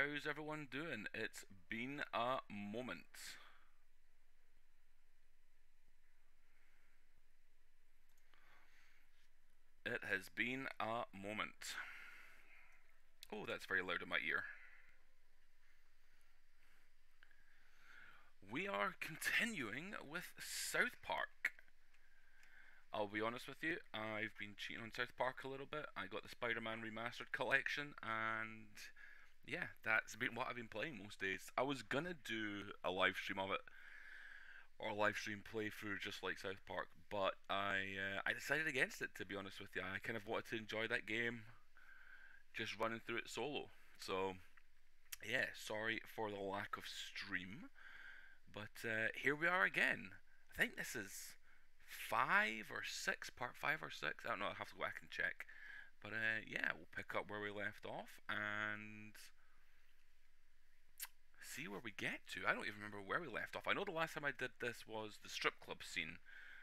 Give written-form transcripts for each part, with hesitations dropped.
how's everyone doing? It's been a moment. It has been a moment. Oh, that's very loud in my ear. We are continuing with South Park. I'll be honest with you, I've been cheating on South Park a little bit. I got the Spider-Man Remastered collection, and yeah, that's been what I've been playing most days. I was gonna do a live stream of it, or a live stream playthrough just like South Park, but I decided against it, to be honest with you. I kind of wanted to enjoy that game, just running through it solo. So yeah, sorry for the lack of stream, but here we are again. I think this is part 5 or 6. I don't know. I'll have to go back and check. But yeah, we'll pick up where we left off and see where we get to. I don't even remember where we left off. I know the last time I did this was the strip club scene.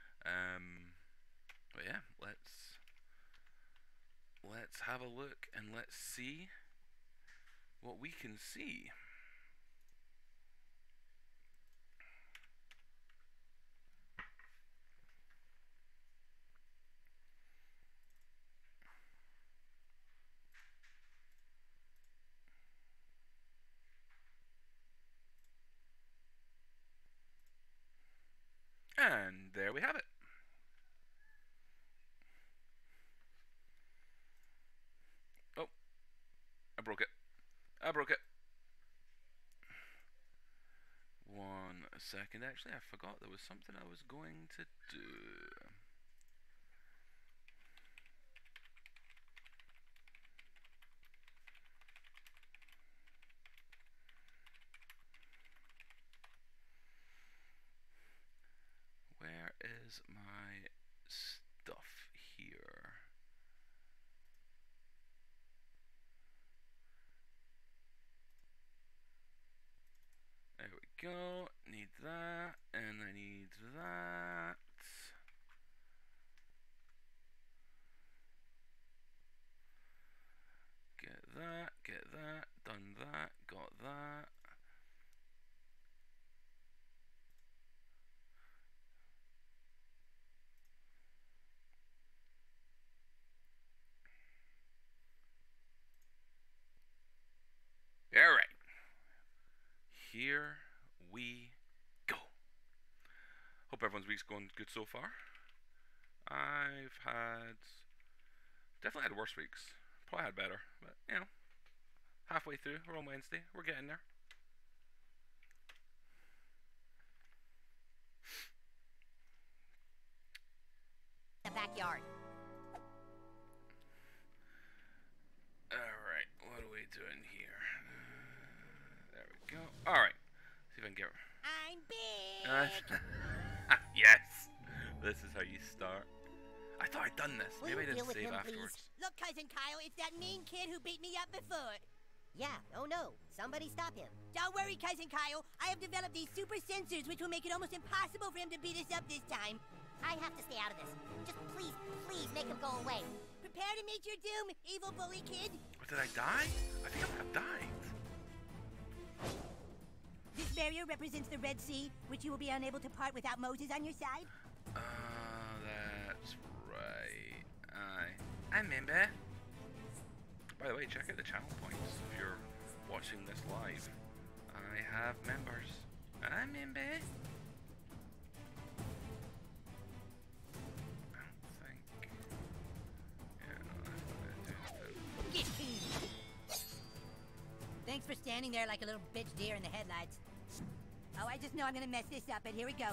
But yeah, let's have a look and let's see what we can see. And there we have it. Oh, I broke it. I broke it. 1 second, actually, I forgot there was something I was going to do. Where is my stuff here? There we go. Need that, and I need that. Get that, done that, got that. Alright. Here we go. Hope everyone's week's going good so far. I've definitely had worse weeks. Probably had better, but you know, halfway through. We're on Wednesday. We're getting there. The backyard. Alright, what are we doing here? There we go. Alright. See if I can get her. I'm big. Yes! This is how you start. I thought I'd done this. Maybe I didn't save him, afterwards. Please? Look, Cousin Kyle, it's that mean kid who beat me up before. Yeah, oh no. Somebody stop him. Don't worry, Cousin Kyle. I have developed these super sensors which will make it almost impossible for him to beat us up this time. I have to stay out of this. Just please make him go away. Prepare to meet your doom, evil bully kid. What, did I die? I think I might have died. This barrier represents the Red Sea, which you will be unable to part without Moses on your side. That's right. I remember. By the way, check out the channel points if you're watching this live. I have members. I remember. I don't think. Yeah, no, that's what I do. Get him! Thanks for standing there like a little bitch deer in the headlights. Oh, I just know I'm gonna mess this up, but here we go.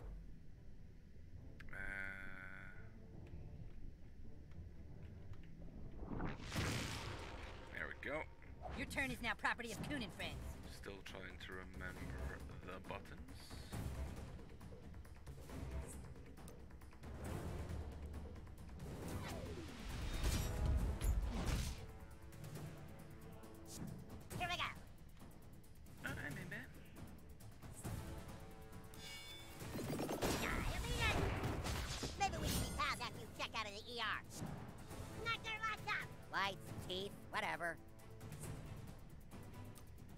There we go. Your turn is now property of Coon and Friends. Still trying to remember the buttons. Here we go. I remember. Maybe we should be pals after you check out of the ER. Not their laptop. Lights, teeth, whatever.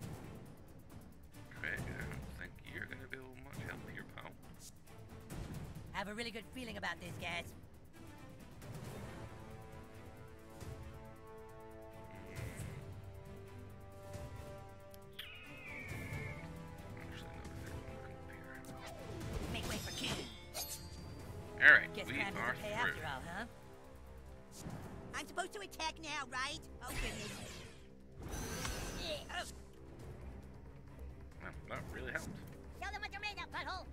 a really good feeling about this, guys. Make way for Coon. Alright, Guess we crime are doesn't pay through. after all, huh? I'm supposed to attack now, right? Oh, goodness. Oh. Well, that really helped. Show them what you're made of, butthole.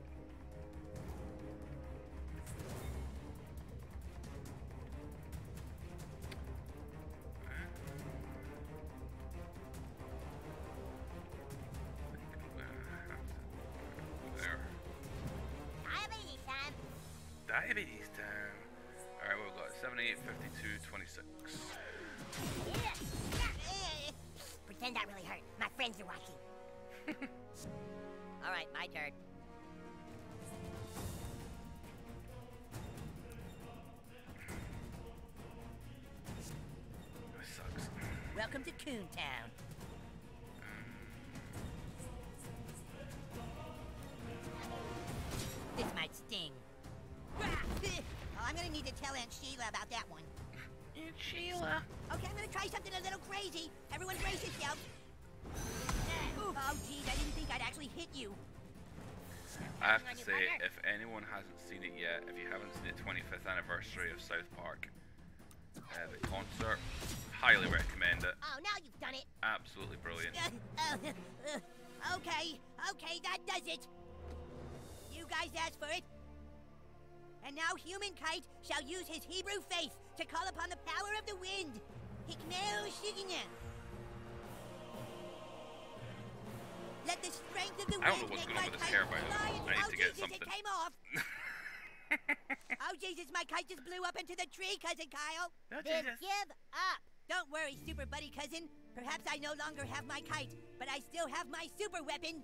There. Diabetes time. Diabetes time. Alright, we've got 78, 52, 26. Pretend that really hurt. My friends are watching. All right, my turn. This sucks. Welcome to Coon Town. This might sting. Oh, I'm gonna need to tell Aunt Sheila about that one. Aunt Sheila. Okay, I'm gonna try something a little crazy. Everyone brace yourself. Oh, geez, I didn't think I'd actually hit you. I have to say, if anyone hasn't seen it yet, if you haven't seen the 25th anniversary of South Park, the concert, highly recommend it. Oh, now you've done it. Absolutely brilliant. Okay, that does it. You guys asked for it. And now Human Kite shall use his Hebrew faith to call upon the power of the wind. Hikmeo Shigina. Let the strength of the I don't know wind what's make going my on with this kite hair, by the way. fly. I need Oh, to get Jesus, something. it came off. Oh, Jesus, my kite just blew up into the tree, Cousin Kyle. Oh, Then Jesus. give up. Don't worry, super buddy cousin. Perhaps I no longer have my kite, but I still have my super weapon.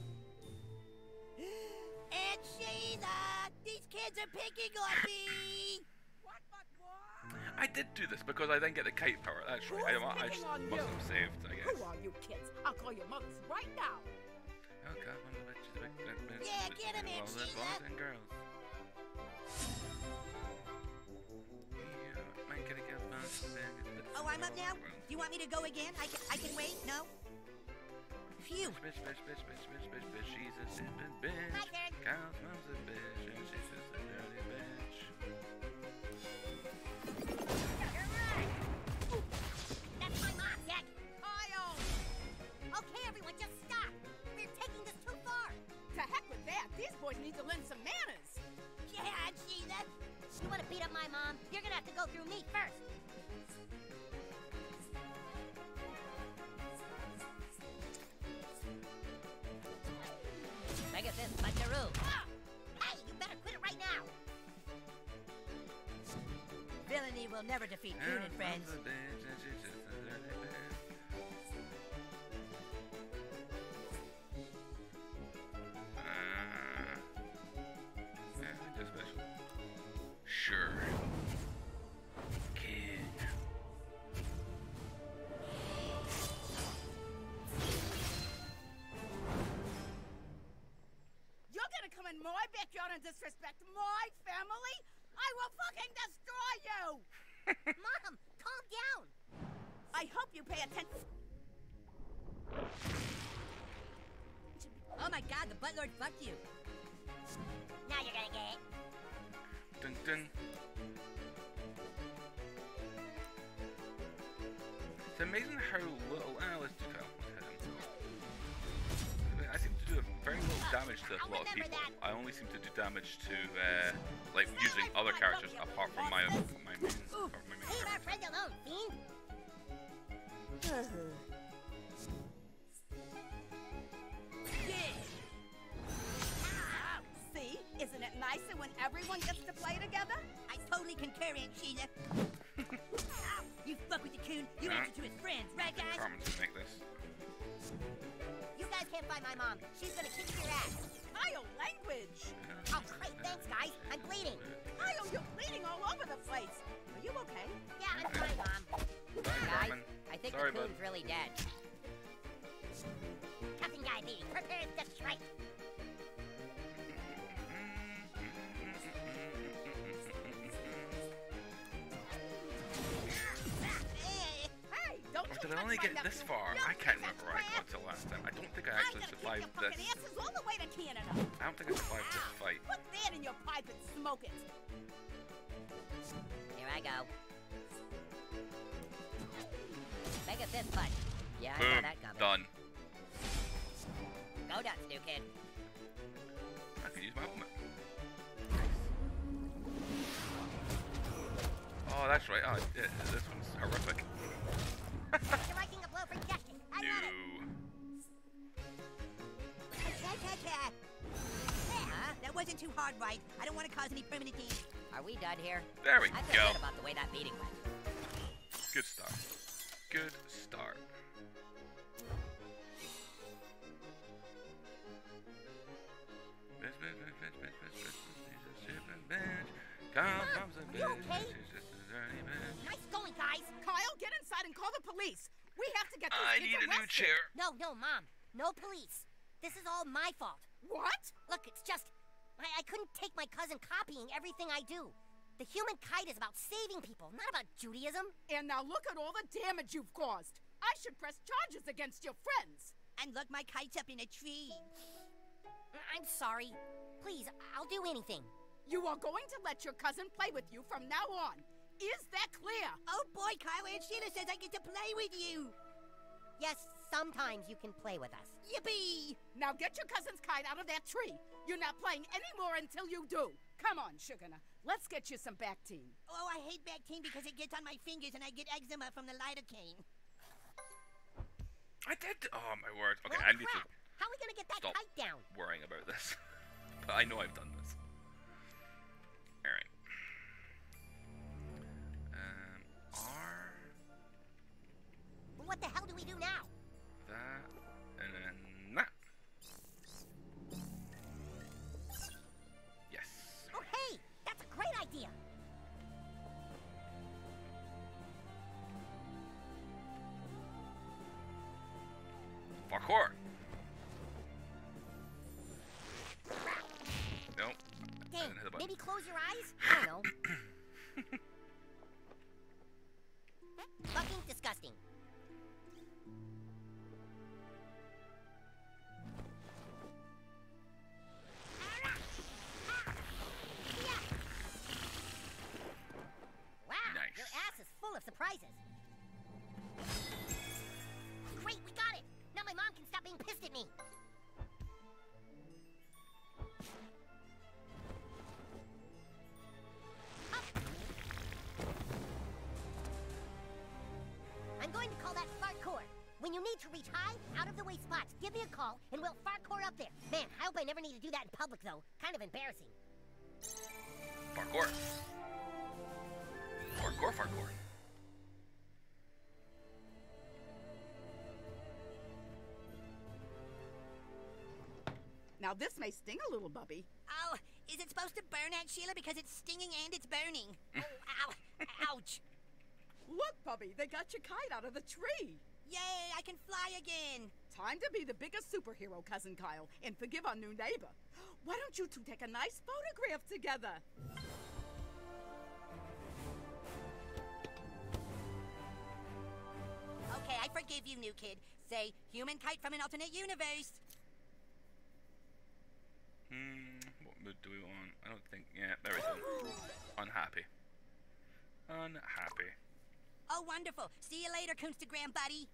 Aunt Sheila! These kids are picking on me! What? I did do this because I didn't get the kite power. That's right. I just must have saved, I guess. Who are you kids? I'll call your mothers right now. Oh, God, one of the bitches, Yeah, get 'em, Aunt boys Sheila. and girls. Yeah, man, get a girl, Oh, I'm up now? Do you want me to go again? I can wait? No? Phew. Bitch, she's a stupid bitch. My turn. Kyle's mom's a bitch, and she's just a dirty bitch. That's my mom, Jack. Kyle! Okay, everyone, just stop. We're taking this too far. To heck with that. These boys need to learn some manners. Yeah, Aunt Sheila. You want to beat up my mom? You're going to have to go through me first. Look at this bungaroo. Hey, you better quit it right now. Villainy will never defeat Coon and friends. Mom's a bitch, and she's just a dirty bitch. Just special. Sure. King. You're gonna come in my backyard and disrespect my family? I will fucking destroy you! Mom, calm down. I hope you pay attention. Oh my God, the buttlord fucked you. Now you're gonna get it. Dun dun. It's amazing how little. Let's do Kyle. I seem to do very little damage to a I'll lot of remember people. that. I only seem to do damage to, like, using other characters apart from my main. Apart from my main Leave our character. friend alone, fiend. See? Isn't it nicer when everyone gets to play together? I totally concur, Aunt Sheila. Ow, you fuck with the Coon, you Yeah. answer to his friends, right, guys? Carmen's gonna make this. You guys can't find my mom. She's gonna kick your ass. Kyle, language! Oh, great, thanks, guys. I'm bleeding. Kyle, you're bleeding all over the place. Are you okay? Yeah, I'm fine, Mom. Sorry, Guys, Carmen. I think Sorry, the bud. Coon's really dead. Cuffing guy meeting. Prepare to strike. Did I only get this far? I can't remember where I got till last time. I don't think I actually survived I'm gonna kick your this. fucking asses all the way to Canada. I don't think I survived this fight. Put that in your pipe and smoke it. Here I go. Make a fist punch. Yeah, I Boom. saw that coming. Done. Go nuts, new kid. I could use my helmet. Oh, that's right. Oh, this one's horrific. Striking a blow for justice. I love it. That wasn't too hard, right? I don't want to cause any permanent damage. Are we done here? There we I feel go. good about the way that meeting went. Good start. Good start. You okay? Nice going, guys. Kyle, get inside and call the police. We have to get this I kid need a new arrested. chair. No, Mom. No police. This is all my fault. What? Look, it's just... I couldn't take my cousin copying everything I do. The human kite is about saving people, not about Judaism. And now look at all the damage you've caused. I should press charges against your friends. And look, my kite's up in a tree. I'm sorry. Please, I'll do anything. You are going to let your cousin play with you from now on. Is that clear? Oh boy, Kyle, Aunt Sheila says I get to play with you. Yes, sometimes you can play with us. Yippee! Now get your cousin's kite out of that tree. You're not playing anymore until you do. Come on, Sugarna. Let's get you some Bactine. Oh, I hate Bactine because it gets on my fingers and I get eczema from the lidocaine. I did. Oh my word. Okay, Well, I need to crap. How are we gonna get that stop kite down? worrying about this. But I know I've done this. Alright. R. What the hell do we do now? That. And then that. Yes. Oh, hey! That's a great idea! Parkour. Nope. Dang, didn't hit the button. maybe close your eyes? I don't know. Fucking disgusting. Wow, Nice. your ass is full of surprises. Great, we got it! Now my mom can stop being pissed at me. I'm going to call that fartcore. When you need to reach high, out-of-the-way spots, give me a call, and we'll fartcore up there. Man, I hope I never need to do that in public, though. Kind of embarrassing. Parkour. Parkour. Now this may sting a little, Bubby. Oh, is it supposed to burn, Aunt Sheila? Because it's stinging and it's burning. Oh, ow. Ouch. Look, Bubby, they got your kite out of the tree. Yay, I can fly again. Time to be the biggest superhero, Cousin Kyle, and forgive our new neighbor. Why don't you two take a nice photograph together? Okay, I forgive you, new kid. Say, human kite from an alternate universe. What mood do we want? I don't think. Yeah, there we go. Unhappy. Unhappy. Oh, wonderful. See you later, Coonstagram buddy.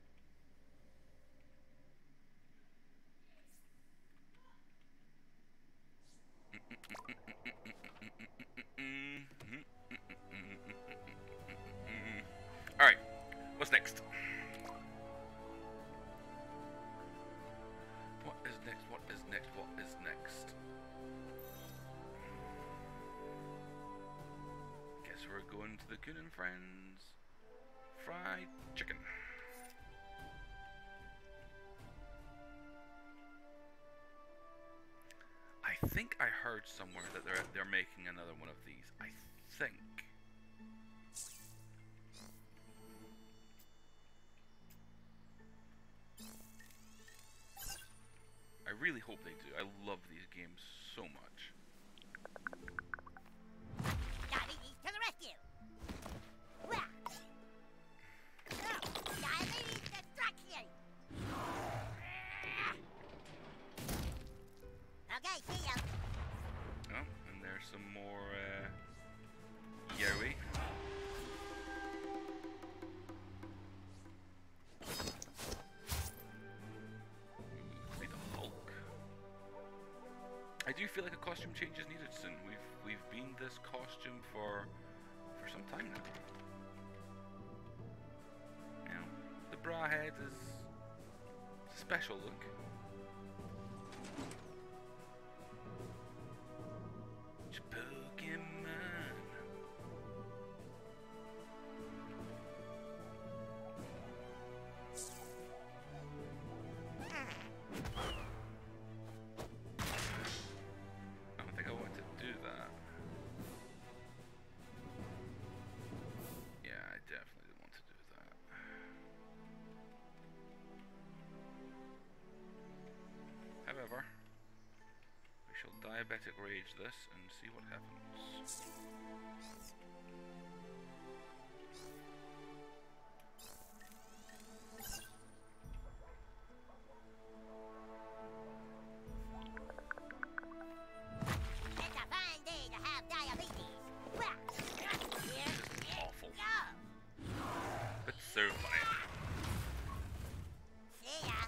Alright, what's next? What is next? What is next? What is next? Guess we're going to the Coon and Friends fried chicken. I think I heard somewhere that they're making another one of these. I think. I really hope they do. I love these games so much. Daddy, to the rescue! Wah! Oh, I do feel like a costume change is needed soon. We've been this costume for some time now. You know, the bra head is a special look. However, we shall diabetic rage this and see what happens. It's a fine day to have diabetes. Well, here This is awful. go. But so funny. See ya.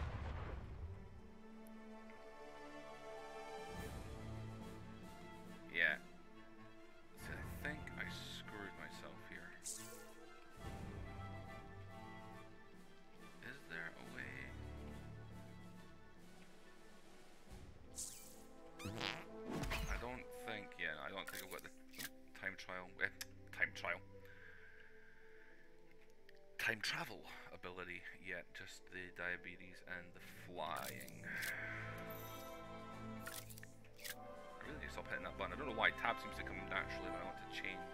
Yeah. So I think I screwed myself here. Is there a way? I don't think, yeah, I don't think I've got the time travel ability yet, just the diabetes and the flying. I really need to stop hitting that button. I don't know why tab seems to come naturally when I want to change.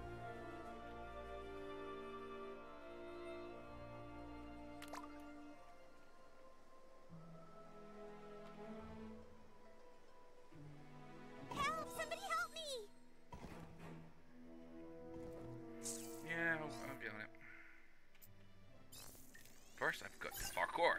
Help! Somebody help me! Yeah, I'll get on it. First, I've got parkour.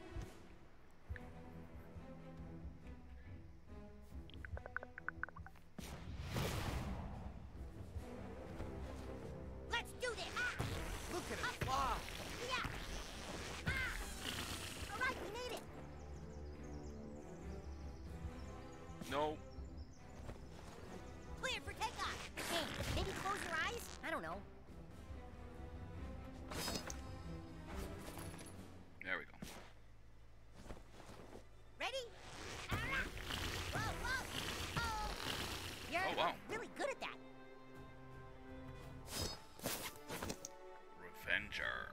Let's do this! Look at it fly! Yeah! Alright, we made it! No. Clear for takeoff! Hey, maybe close your eyes? I don't know. There we go. Ready? Whoa, whoa! Oh! You're Oh, wow. really good at that. Revenger.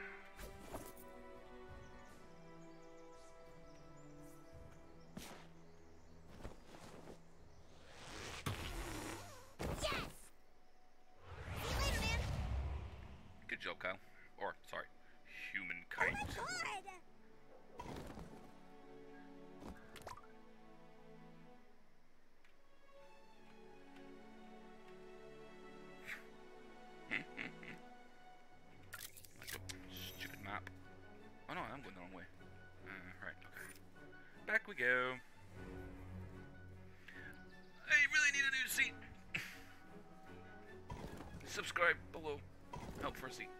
Yes! See you later, man! Good job, Kyle. Or, sorry, Oh humankind. my god! Stupid map. Oh no, I'm going the wrong way. Right, okay. Back we go. I really need a new seat. Subscribe below. Help for a seat.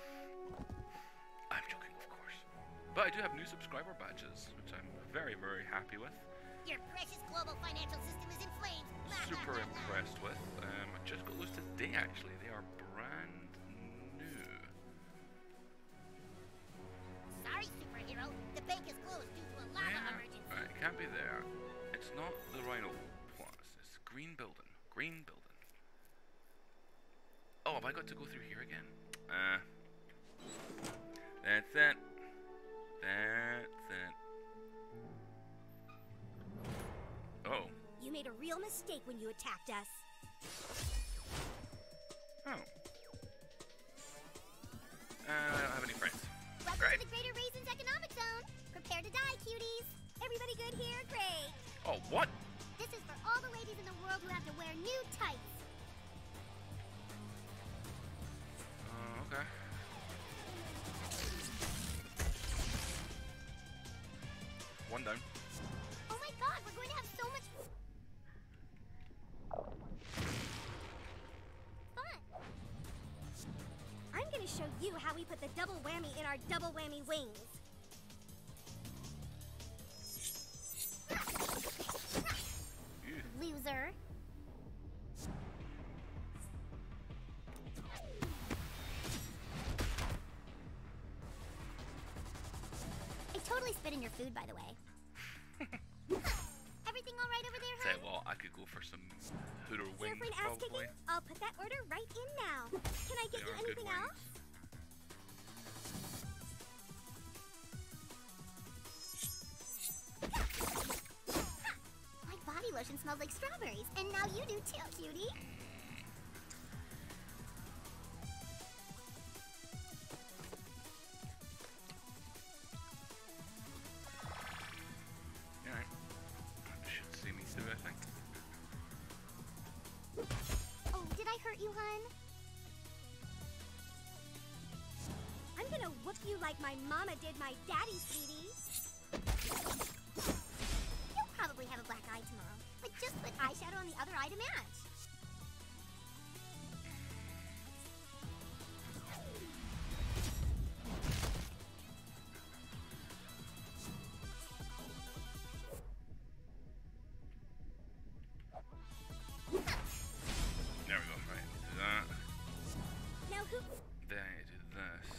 I'm joking, of course. But I do have new subscriber badges, which I'm very, very happy with. Your precious global financial system is in flames. Blah, blah, Super blah, blah. impressed with. I just got those today, actually. They are brand new. Sorry, superhero. The bank is closed due to a lava emergency. Alright, it can't be there. It's not the Rhino Plus. It's Green Building. Green Building. Oh, have I got to go through here again? That's it. That's it. Oh. You made a real mistake when you attacked us. Oh. I don't have any friends. Welcome Right. to the Greater Raisins Economic Zone. Prepare to die, cuties. Everybody good here? Great. Oh, what? This is for all the ladies in the world who have to wear new tights. Okay. One down. Oh my god, we're going to have so much fun. I'm going to show you how we put the double whammy in our double whammy wings. spit in your food, by the way. Everything all right over there, Say hon? what, I could go for some Hooter Here wings for an ass probably. kicking? I'll put that order right in now. Can I get They you are good anything wings. else? My body lotion smells like strawberries, and now you do too, cutie. Alright. Should see me through, I think. Oh, did I hurt you, hun? I'm gonna whoop you like my mama did my daddy, sweetie. You'll probably have a black eye tomorrow, but just put eyeshadow on the other eye to match. There we go, right, do that. Now who? Then I do this.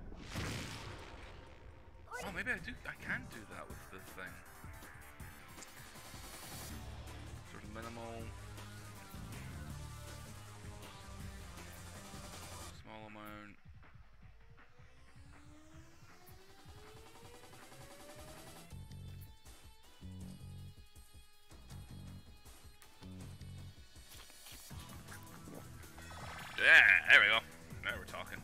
Or Oh, maybe I can do that with the thing. Sort of minimal. Small amount. Yeah, there we go. Now we're talking.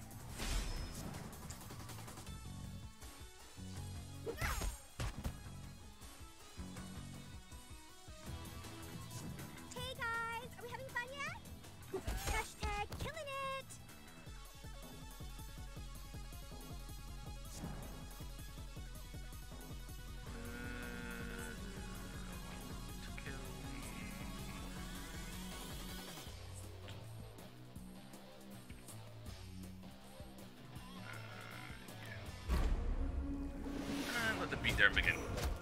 Hey guys, are we having fun yet? Hashtag killing it. To kill me. And let the beatdown begin.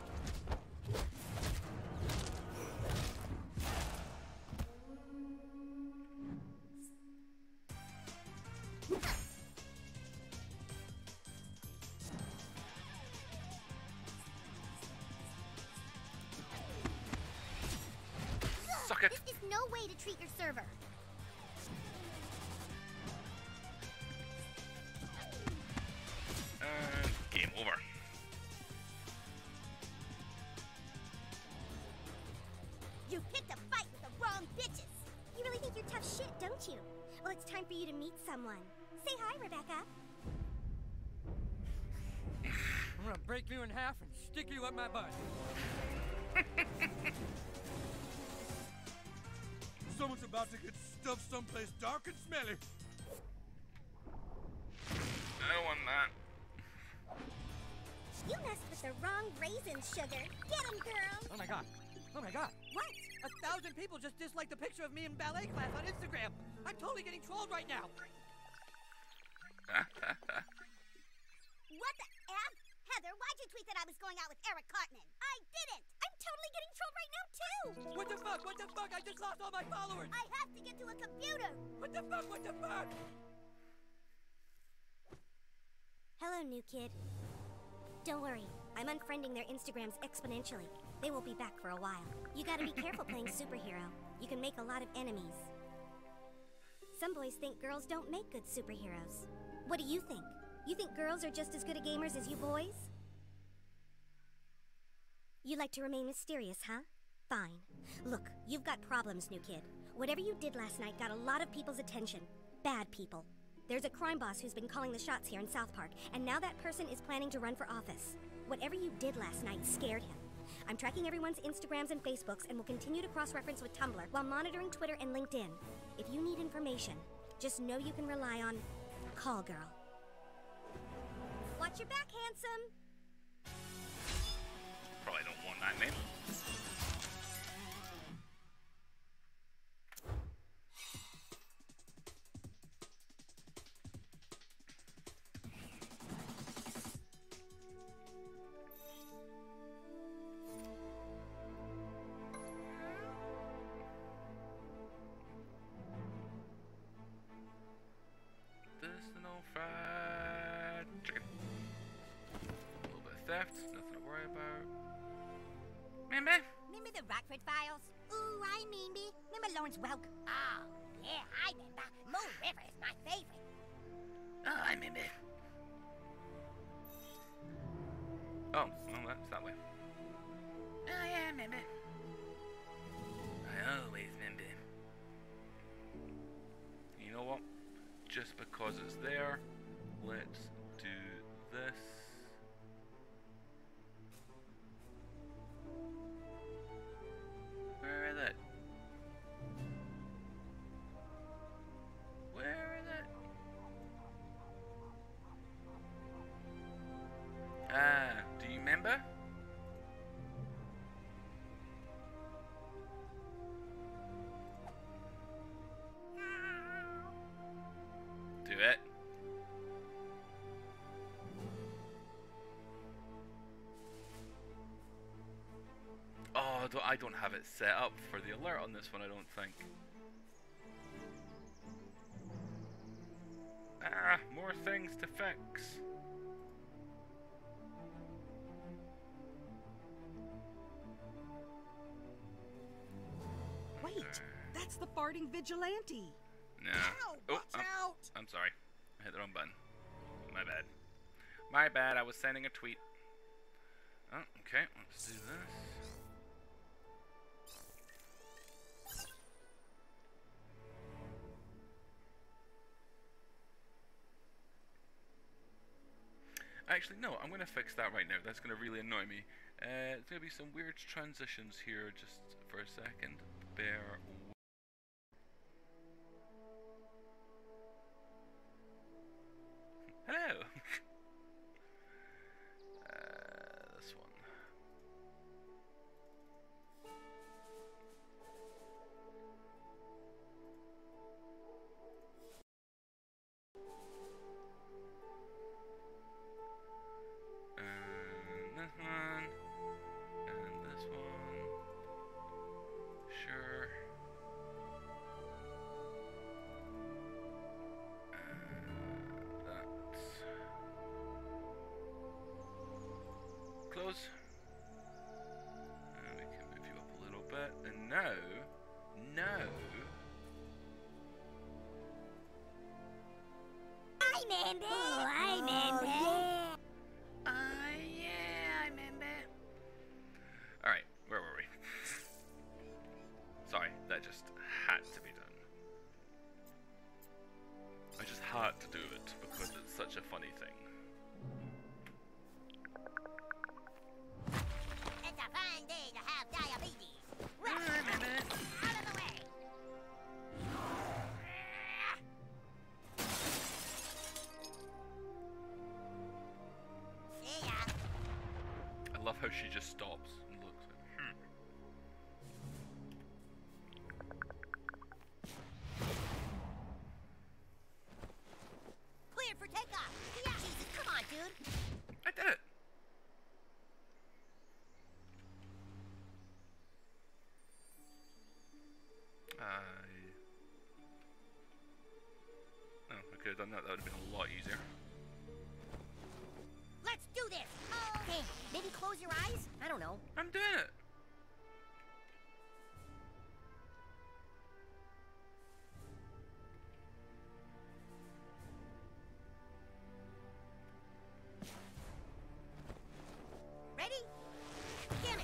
Suck it. This is no way to treat your server. And game over. You picked a fight with the wrong bitches. You really think you're tough shit, don't you? Well, it's time for you to meet someone. Say hi, Rebecca. I'm gonna break you in half and stick you up my butt. Someone's about to get stuffed someplace dark and smelly. I don't want that. You messed with the wrong raisin, sugar. Get him, girl. Oh my god. Oh my god. What? 1,000 people just disliked the picture of me in ballet class on Instagram. I'm totally getting trolled right now. What the F? Heather, why'd you tweet that I was going out with Eric Cartman? I didn't. I'm totally getting trolled right now, too. What the fuck? What the fuck? I just lost all my followers. I have to get to a computer. What the fuck? What the fuck? Hello, new kid. Don't worry. I'm unfriending their Instagrams exponentially. They won't be back for a while. You gotta be careful playing superhero. You can make a lot of enemies. Some boys think girls don't make good superheroes. What do you think? You think girls are just as good at gamers as you boys? You like to remain mysterious, huh? Fine. Look, you've got problems, new kid. Whatever you did last night got a lot of people's attention. Bad people. There's a crime boss who's been calling the shots here in SouthPark, and now that person is planning to run for office. Whatever you did last night scared him. I'm tracking everyone's Instagrams and Facebooks and will continue to cross-reference with Tumblr while monitoring Twitter and LinkedIn. If you need information, just know you can rely on Call Girl. Watch your back, handsome! Probably don't want that name. This is no fried chicken. Remember the Rockford Files? Ooh, I mean me. Remember Lawrence Welk? Oh, yeah, I remember. Moon River is my favorite. Oh, I remember. Oh, well, that's that way. Oh, yeah, I remember. I always remember. You know what? Just because it's there, let's do this. Where is it? Where is it? Ah, do you remember? Do it. Oh, I don't have it set up for the alert on this one, I don't think. Ah, more things to fix. Wait, that's the farting vigilante. No. Ow, watch out! I'm sorry. I hit the wrong button. My bad. My bad, I was sending a tweet. Oh, okay, let's do this. Actually, no, I'm going to fix that right now. That's going to really annoy me. There's going to be some weird transitions here just for a second. Bear with. Hello! This one. And this one. And this one. Sure. That's close. And we can move you up a little bit. And now, I remember. Oh, I remember. Yeah. yeah, I remember. Alright, where were we? Sorry, that just had to be done. I just had to do it because it's such a funny thing. It's a fine day to have diabetes. I remember. Out of the way. See ya. I love how she just stops and looks. Cleared for takeoff. Yeah. Jesus, come on, dude. I did it! Oh, I could have done that. That would have been a lot easier. Let's do this. Okay, maybe close your eyes? I don't know. I'm doing it! Ready? Damn it.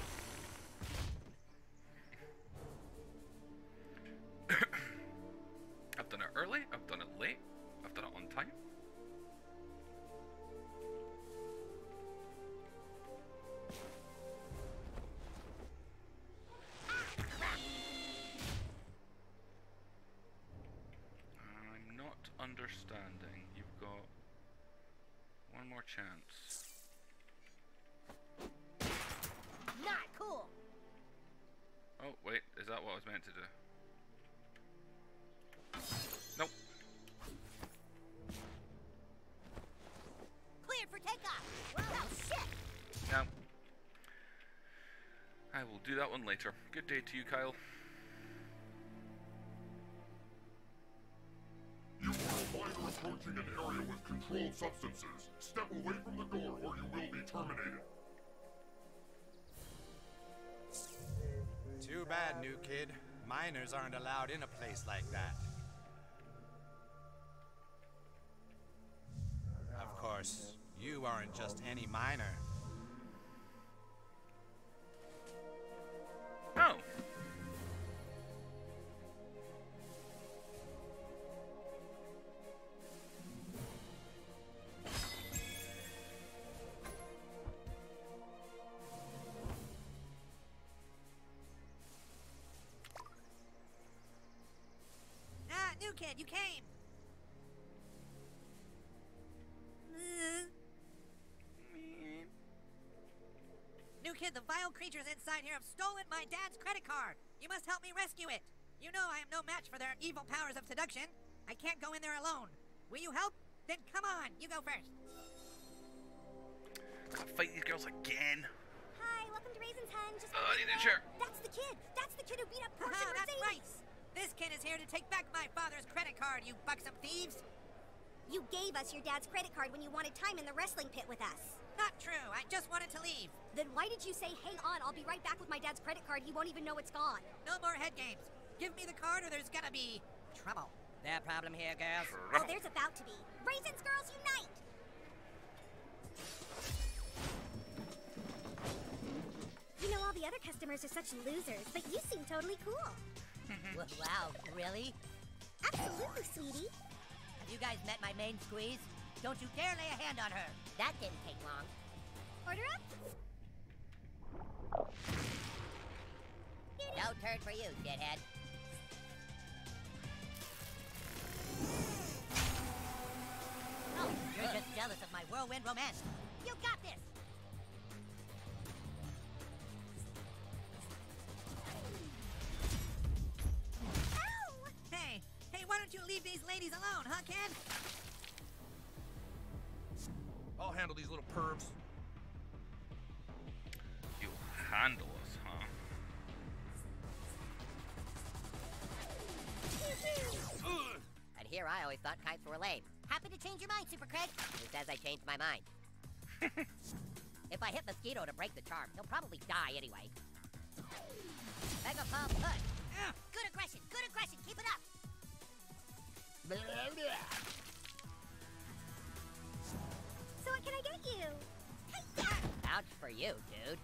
I've done it early, I've done it late, I've done it on time. I'm not understanding. You've got one more chance. Not cool. Oh, wait, is that what I was meant to do? Nope. Cleared for takeoff. Oh, shit. No. I will do that one later. Good day to you, Kyle. You are a miner approaching an area with controlled substances. Step away from the door or you will be terminated. Too bad, new kid. Minors aren't allowed in a place like that. Of course, you aren't just any minor. Oh. New kid, you came. New kid, the vile creatures inside here have stolen my dad's credit card. You must help me rescue it. You know I am no match for their evil powers of seduction. I can't go in there alone. Will you help? Then come on, you go first. Gotta fight these girls again. Hi, welcome to Raisin's Hen. Just I need a chair. That's the kid. That's the kid who beat up Porsche That's Mercedes. right. This kid is here to take back my father's credit card, you buxom thieves. You gave us your dad's credit card when you wanted time in the wrestling pit with us. Not true. I just wanted to leave. Then why did you say, hang on, I'll be right back with my dad's credit card. He won't even know it's gone. No more head games. Give me the card or there's gonna be trouble. That problem here, girls? Oh, there's about to be. Raisins Girls Unite! You know, all the other customers are such losers, but you seem totally cool. Wow, really? Absolutely, sweetie. Have you guys met my main squeeze? Don't you dare lay a hand on her. That didn't take long. Order up? No turn for you, shithead. Oh, you're just jealous of my whirlwind romance. You got this! Ow! Hey, why don't you leave these ladies alone, huh, kid? I'll handle these little pervs. You handle us, huh? And here I always thought kites were lame. Happy to change your mind, Super Craig. Who says I changed my mind? If I hit Mosquito to break the charm, he'll probably die anyway. Mega Pump Hood. Good aggression, keep it up. So what can I get you? Ouch for you, dude.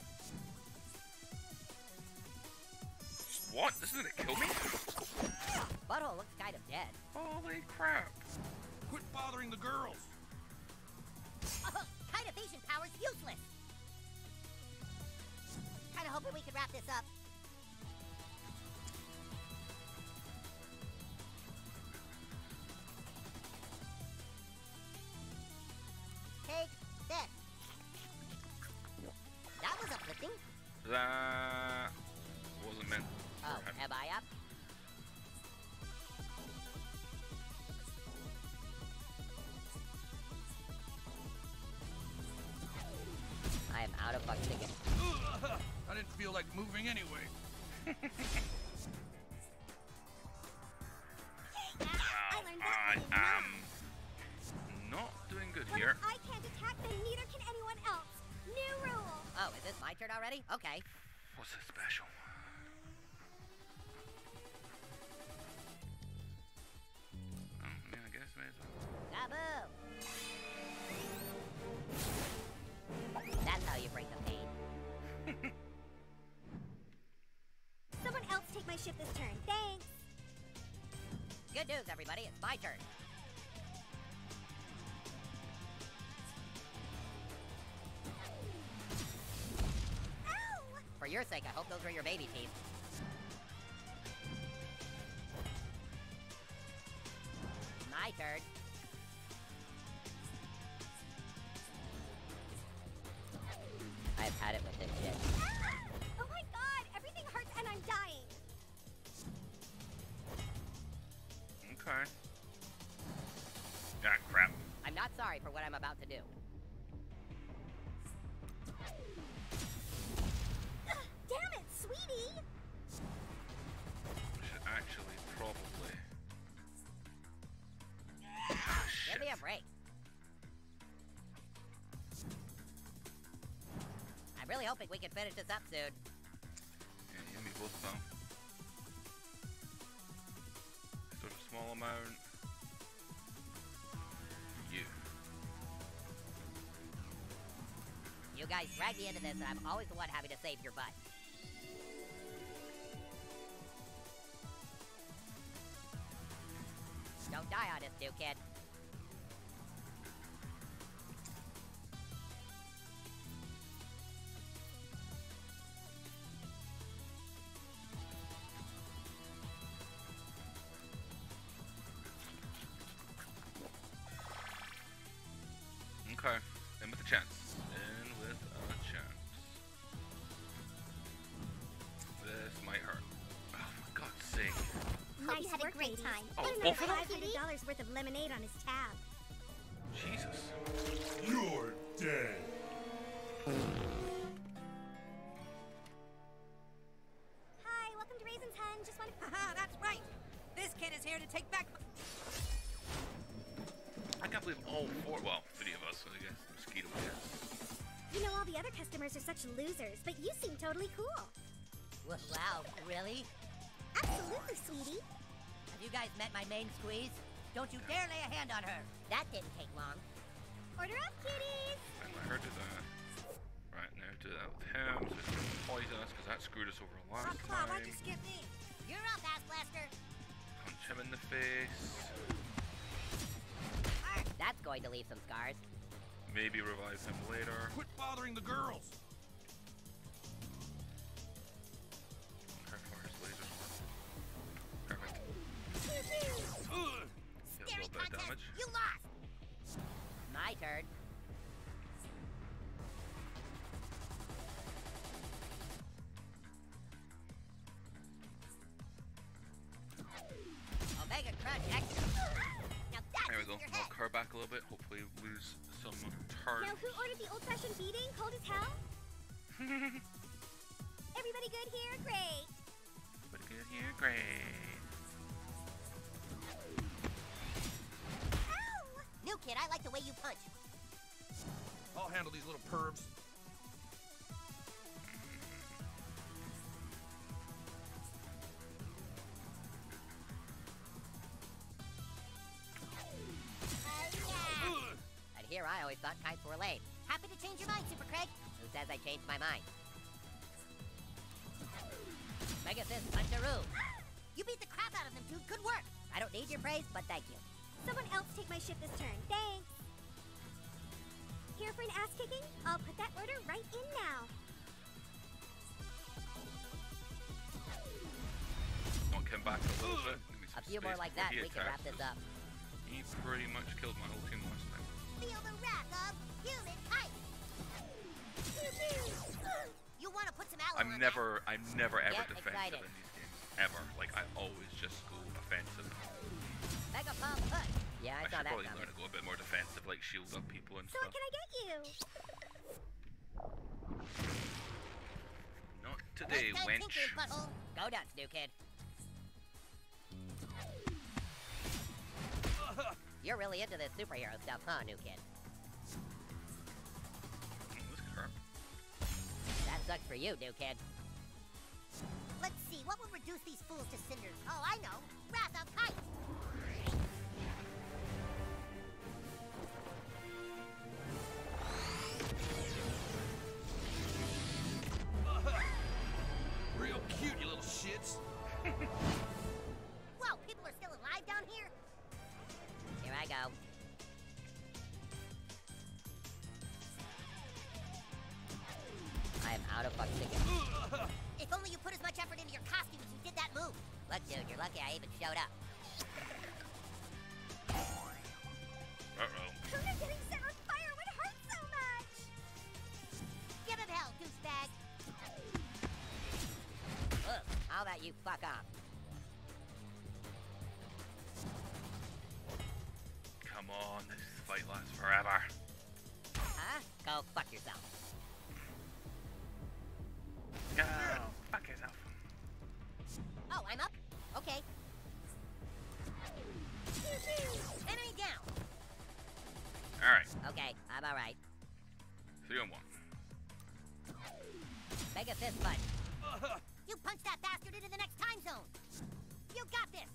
What? This is gonna kill me? Butthole looks kind of dead. Holy crap. Quit bothering the girls. Kite evasion power's useless. Kinda hoping we could wrap this up. Take this. That was uplifting. That wasn't meant Oh, for him. am I up? I am out of buck ticket. I didn't feel like moving anyway. I learned that I from am Mom. not doing good When here. I can't attack, then neither can anyone else. New rule. Oh, is this my turn already? Okay. What's so special? Yeah, I guess may as well. Taboo! That's how you break the pain. Someone else take my ship this turn. Thanks. Good news, everybody. It's my turn. Ow! For your sake, I hope those were your baby teeth. My turn. I've had it with this shit. Ah! Oh my god, everything hurts and I'm dying. Okay. Ah, crap. I'm not sorry for what I'm about to do. Damn it, sweetie! I should actually probably. Give me a break. I'm really hoping we can finish this up soon. Yeah, you and me both, pal. Sort of small amount. You. You guys drag me into this, and I'm always the one having to save your butt. Don't die on us, new kid. Okay, in with a chance. In with a chance. This might hurt. Oh, for God's sake. Nice had a great time. Oh, There's both another of them? $500 worth of lemonade on his tab. Jesus. You're dead. Hi, welcome to Raisin's Hun. Just want to... Haha, that's right. This kid is here to take back. I can't believe all four, well, three of us, I guess. Mosquito, yes. You know, all the other customers are such losers, but you seem totally cool. Wow, really? Absolutely, sweetie. Have you guys met my main squeeze? Don't you dare lay a hand on her. That didn't take long. Order up, kitties. And let her do that. Right, now do that with him. So he's gonna poison us, because that screwed us over last Come on, why'd time. you skip me? You're up, ass blaster. Punch him in the face. That's going to leave some scars. Maybe revive him later. Quit bothering the girls. Her fires laser. Perfect. Ugh. Deals a little bit of damage. You lost. My turn. Omega Crunch extra. Now that's There we go. in your Knock head. her back a little bit. Hopefully lose some turn. Now, who ordered the old-fashioned beating? Cold as hell? Everybody good here? Great. Pretty good here. Great. Ow! New kid, I like the way you punch. I'll handle these little pervs. Ugh. And here I always thought kites were lame. Happy to change your mind, Super Craig. Who says I changed my mind? Mega Fist Puncheroo. You beat the crap out of them, dude. Good work. I don't need your praise, but thank you. Someone else take my ship this turn. Thanks. Here for an ass kicking? I'll put that order right in now. Knock him back a little bit. Give me A some few more space like before that, he we can wrap attacks this us. up. He pretty much killed my whole team last time. Feel the wrath of human kite. You want to put some aloe I'm on never ever Get defensive excited. in these games. Ever. Like, I always just go offensive. that. Mega Pump Push. Yeah, I I saw should that probably coming. learn to go a bit more defensive, like shield up people and So what stuff. can I get you? Not today, Let's go wench. tinkering, butthole. Go nuts, new kid. You're really into this superhero stuff, huh, new kid? This could hurt. That sucks for you, new kid. Let's see, what will reduce these fools to cinders? Oh, I know. Wrath of Kite. Real cute, you little shits. Whoa, people are still alive down here? Here I go. I am out of fucking tickets. If only you put as much effort into your costume as you did that move. Look, dude, you're lucky I even showed up. Uh-oh. Tuna getting set on fire would hurt so much! Give him hell, douchebag. Ugh, how about you fuck off? Come on, this fight lasts forever. Huh? Go fuck yourself. Go fuck yourself. Oh, I'm up? Okay. Enemy down. Alright, Okay, I'm alright. 3 on 1. Mega fist punch. You punch that bastard into the next time zone. You got this.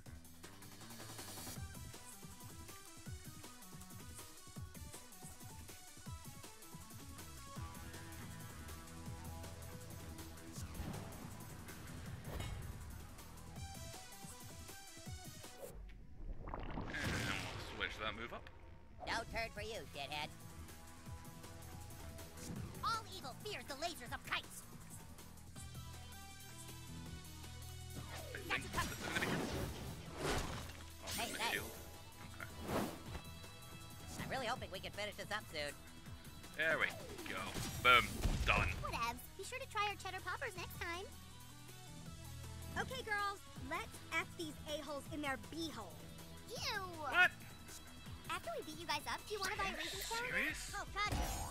And we'll switch that move up. No turn for you, shithead. All evil fears the lasers of kites. I think this is gonna be good. Oh, Hey, the hey. shield. Okay. I'm really hoping we can finish this up soon. There we go. Boom. Done. Whatevs. Be sure to try our cheddar poppers next time. Okay, girls, let's F these a-holes in their b-hole. Ew! What? After we beat you guys up, do you want to buy a raisin cone? Serious? Oh, God.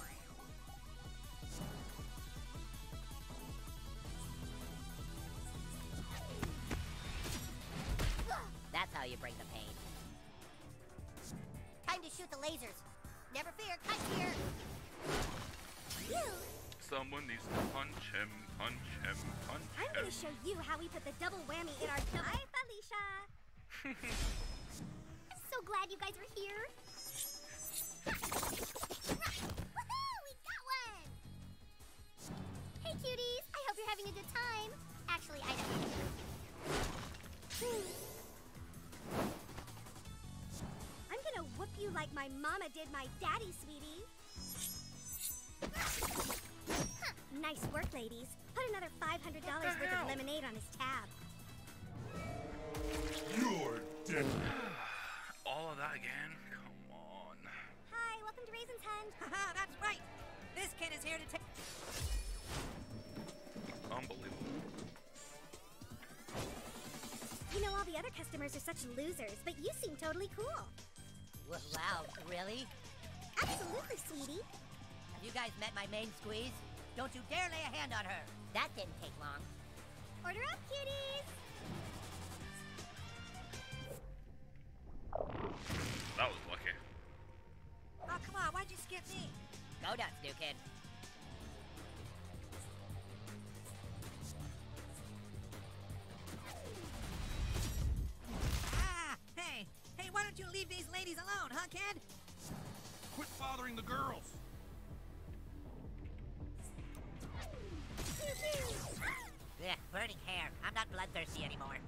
That's how you bring the pain. Time to shoot the lasers. Never fear, cut here. Ew! Someone needs to punch him, punch him, punch I'm him. gonna show you how we put the double whammy in our double. Hi, Felicia! I'm so glad you guys are here. Woohoo! We got one! Hey, cuties! I hope you're having a good time. Actually, I don't. I'm gonna whoop you like my mama did my daddy, sweetie. Huh, nice work, ladies. Put another $500 worth of lemonade on his tab. You're dead. All of that again? Come on. Hi, welcome to Raisin's Hunt. Haha, that's right. This kid is here to take. Unbelievable. You know, all the other customers are such losers, but you seem totally cool. Wow, really? Absolutely, sweetie. Have you guys met my main squeeze? Don't you dare lay a hand on her. That didn't take long. Order up, cuties. That was lucky. Oh, come on, why'd you skip me? Go nuts, new kid. Ah, hey, why don't you leave these ladies alone, huh, kid? Quit bothering the girls. Ugh, burning hair. I'm not bloodthirsty anymore.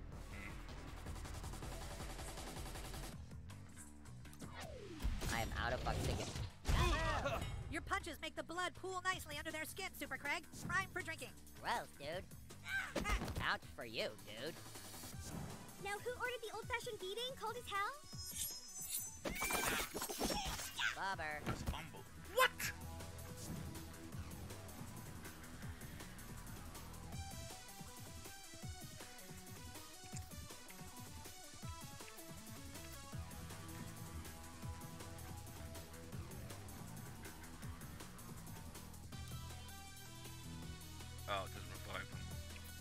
I am out of fuck tickets. Your punches make the blood pool nicely under their skin, Super Craig. Prime for drinking. Gross, dude. Ouch for you, dude. Now, who ordered the old-fashioned beating cold as hell? Bobber. That's fumble. What? Oh, it doesn't revive them.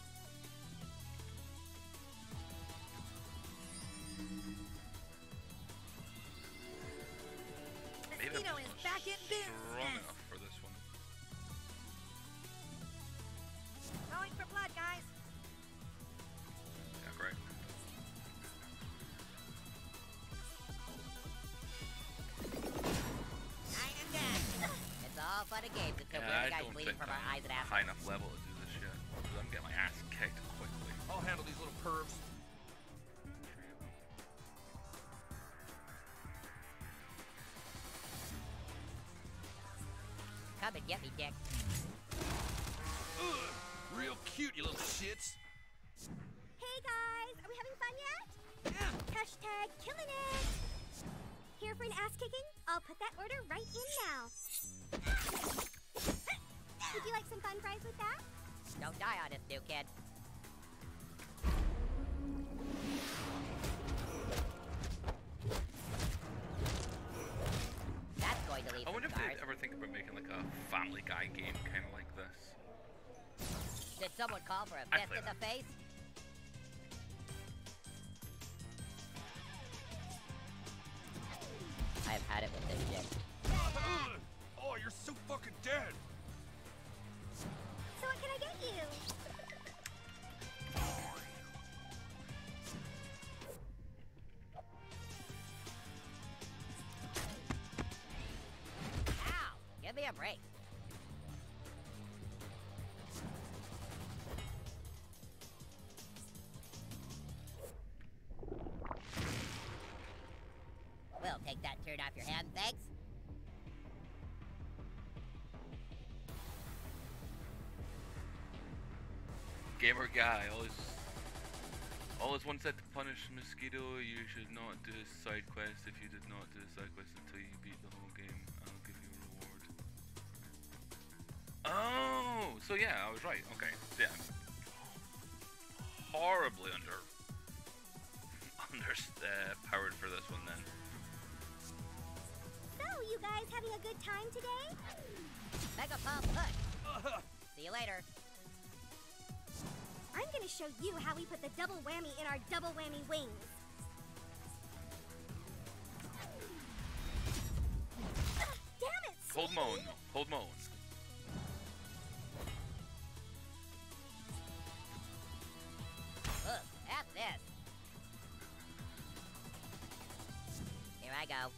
Maybe Mosquito I'm is just back in business. strong enough for this one. Going for blood, guys. Yeah, great. I am dead. It's all fun and games until we Yeah, have I the guys don't bleeding think from our I'm eyes and high assholes. enough level to do this shit. 'Cause I'm getting my ass kicked quickly. I'll handle these little pervs. Come and get me, dick. Ugh, real cute, you little shits. Hey, guys. Are we having fun yet? Hashtag killing it. Here for an ass kicking? I'll put that order right in now. Would you like some fun fries with that? Don't die on us, new kid. That's going to leave I some wonder if scars. they'd ever think about making like a Family Guy game kind of like this. Did someone call for a I'd fist play in the face? I've had it with this shit. Ugh. Oh, you're so fucking dead. So what can I get you? me a break. We'll take that turd off your hand, thanks. Gamer guy always once said to punish Mosquito, you should not do a side quest. If you did not do a side quest until you beat the whole game, I'll give you a reward. Oh, so yeah, I was right. Okay, yeah. Horribly powered for this one then. So, you guys having a good time today? Mega Pump push. See you later. I'm gonna show you how we put the double whammy in our double whammy wings. Damn it! Hold moan. Hold moan. Look at this. Here I go.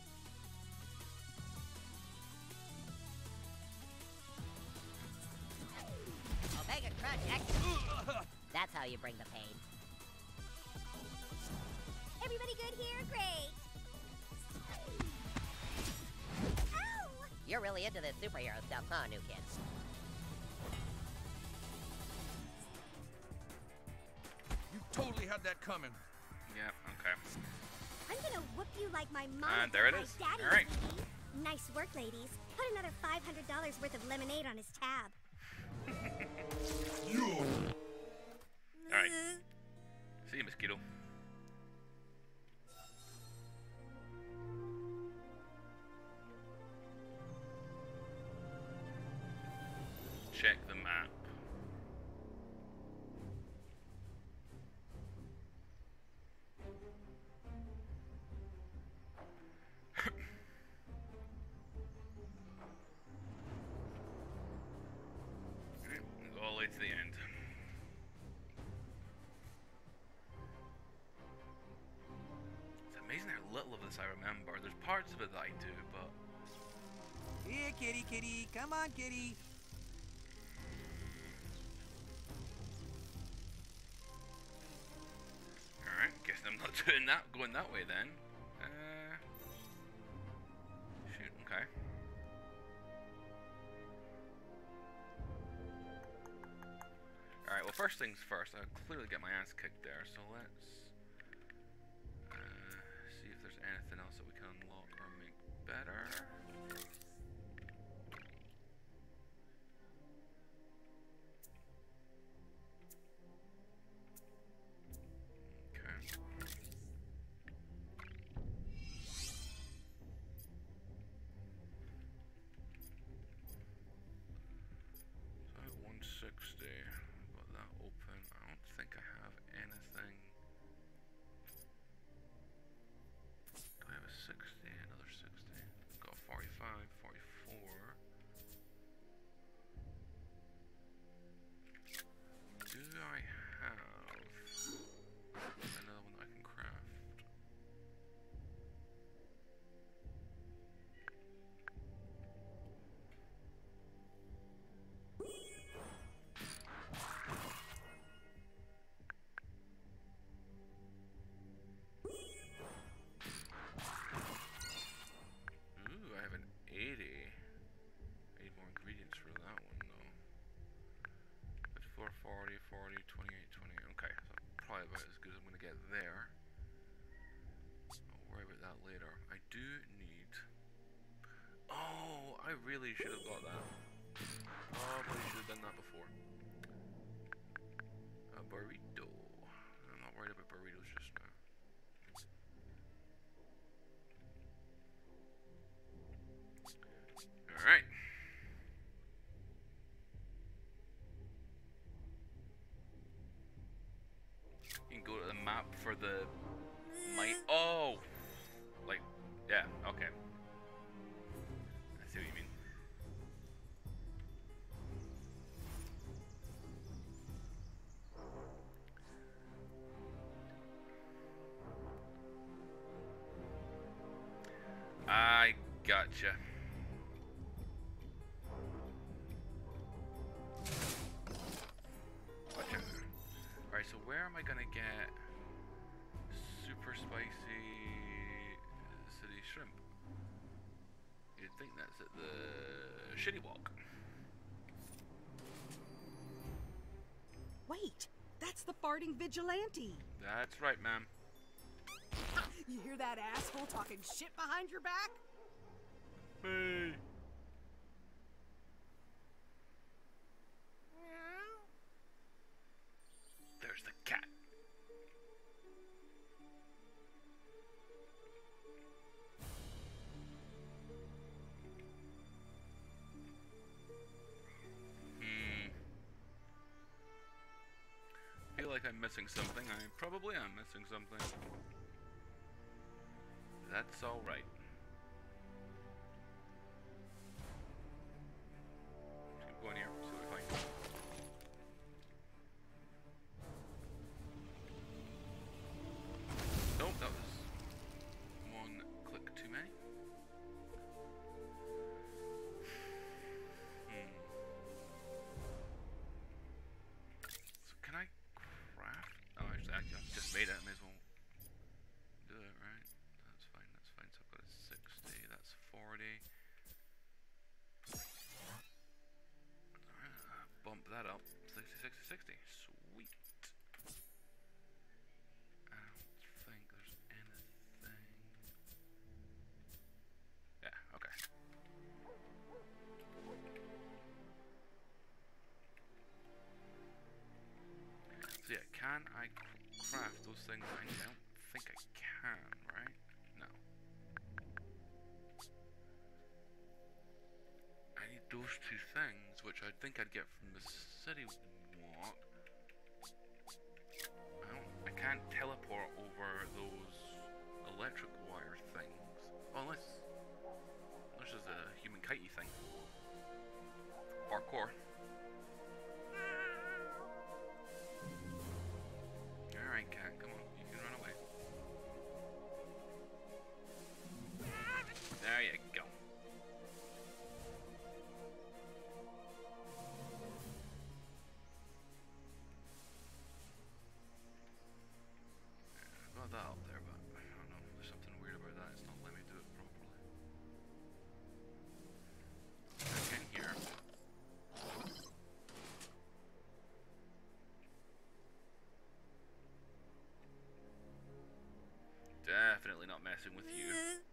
Omega Crunch X. That's how you bring the pain. Everybody good here? Great. Ow! You're really into this superhero stuff, huh, new kid? You totally had that coming. Yeah, okay. I'm gonna whoop you like my mom And there it my is. daddy. All right. Sweetie. Nice work, ladies. Put another $500 worth of lemonade on his tab. Alright. See you, Mosquito. Check the map. Go all the way to the end. It's amazing how little of this I remember. There's parts of it that I do, but... Here, kitty, kitty. Come on, kitty. Alright, guess I'm not doing that, going that way then. Shoot, okay. Alright, well first things first, I clearly get my ass kicked there, so let's see if there's anything else that we can unlock or make better. Okay. So 160. Got that open. I don't think I have anything. Do I have a 60? Another 60. Got a 45, 44. Do I have another one that I can craft? Ooh, I have an 80. I need more ingredients for that one though. 54, 40, 40, 28, 20. Okay, so probably about as good as I'm gonna get there. I'll worry about that later. I do need... Oh, I really should have got that. Probably should have done that before. A burrito. I'm not worried about burritos just now. Alright. You can go to the map for the might. Oh! Like, yeah, okay. I see what you mean. I gotcha. am I gonna get super spicy city shrimp? You'd think that's at the Shitty Walk. Wait, that's the farting vigilante. That's right, ma'am. You hear that asshole talking shit behind your back? Hey. There's the cat. Feel like I'm missing something. I probably am missing something. That's all right. Let's keep going here. See what we find. Nope, that was one click too many. So can I craft? Oh, actually, I just made it. I may as well do it, right? That's fine, that's fine. So I've got a 60, that's 40. Alright, bump that up. 60, 60, 60. Sweet. I don't think there's anything. Yeah, okay. So yeah, can I craft those things? I don't think I can, right? No. I need those two things, which I think I'd get from the city walk. I can't teleport over those electric wire things. Well, unless there's a human kitey thing. Parkour. Alright, cat, come on, you can run away. There you go. I got that up there, but I don't know, there's something weird about that, it's not letting me do it properly. Back in here. Definitely not messing with you.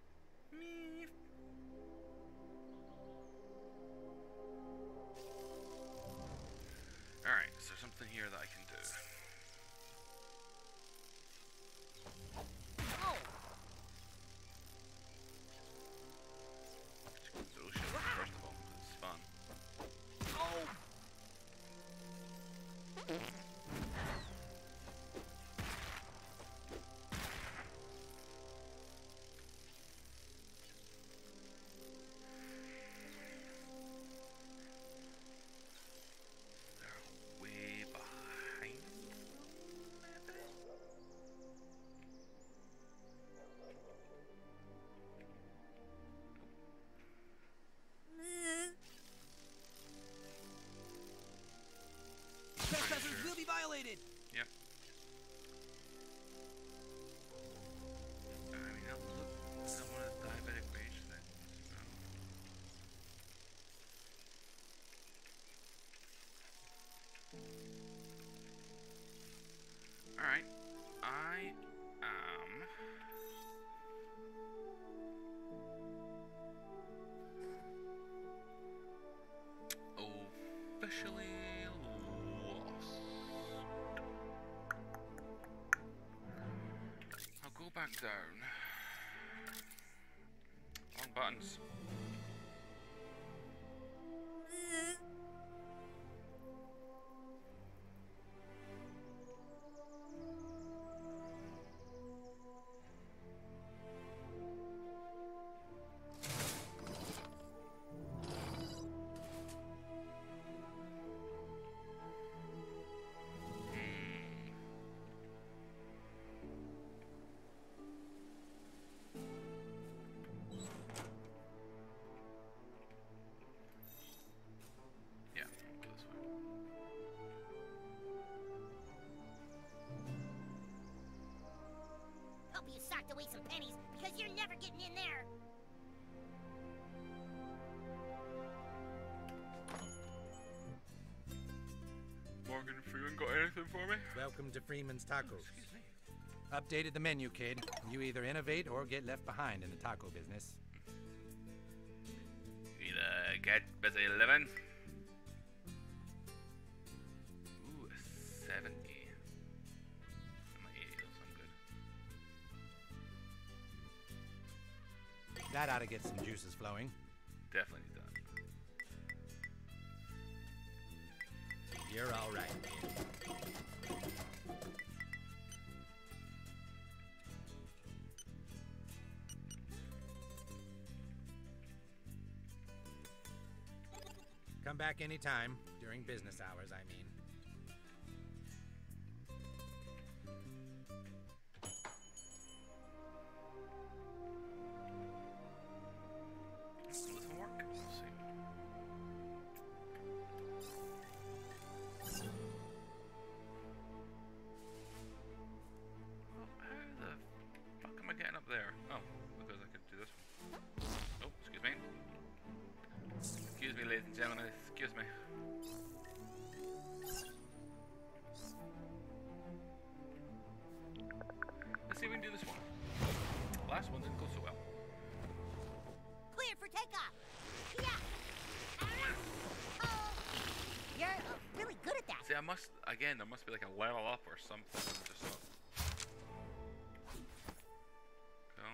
Alright, is there something here that I can do? Just gonna throw shit first of all, because it's fun. They're way behind. Trespassers will be violated. Yep. I mean, that looks like one of the diabetic rage things. Alright. I am officially lost. I'll go back down. Wrong buttons. docked away some pennies because you're never getting in there. Morgan Freeman got anything for me? Welcome to Freeman's Tacos. Excuse me. Updated the menu, kid. You either innovate or get left behind in the taco business. Either get busy living. Ooh, a 70. My 80 does sound good. That ought to get some juices flowing. Definitely need that. You're all right, kid. Come back anytime, during business hours, I mean. Will this one work? Let's see. Well, how the fuck am I getting up there? Oh, because I could do this one. Oh, excuse me. Excuse me, ladies and gentlemen. Excuse me. Let's see if we can do this one. Last one didn't go so well. Cleared for takeoff. Yeah. Oh. You're really good at that. See, there must be like a level up or something. Just so. Go.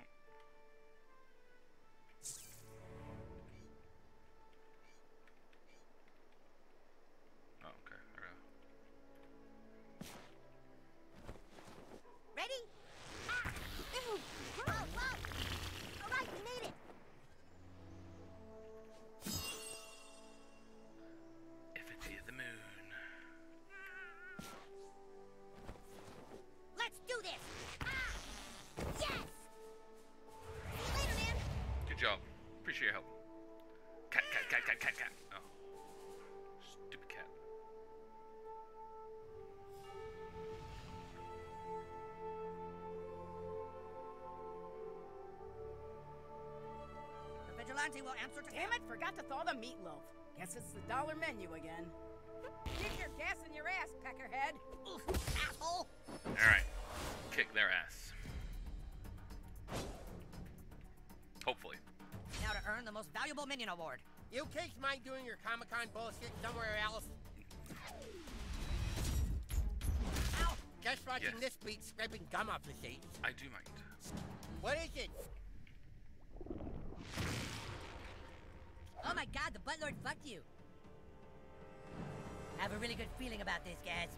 Oh, okay. There we go. Ready? Ah. Ooh. Whoa, whoa. All right, we made it. Effigy of the moon. Let's do this. Ah. Yes. See you later, man. Good job. Appreciate your help. Cat, cat, cat, cat, cat, cat. Oh. Stupid cat. The vigilante will answer to him. Damn it, forgot to thaw the meatloaf. Guess it's the dollar menu again. Keep your gas in your ass, peckerhead. Oof, asshole. Alright. Kick their ass. Hopefully. Now to earn the most valuable minion award. You kids mind doing your Comic-Con bullshit somewhere else? Ow! Just watching Yes. this beat scraping gum off the seat. I do mind. What is it? Oh my god, the buttlord fucked you. I have a really good feeling about this, guys.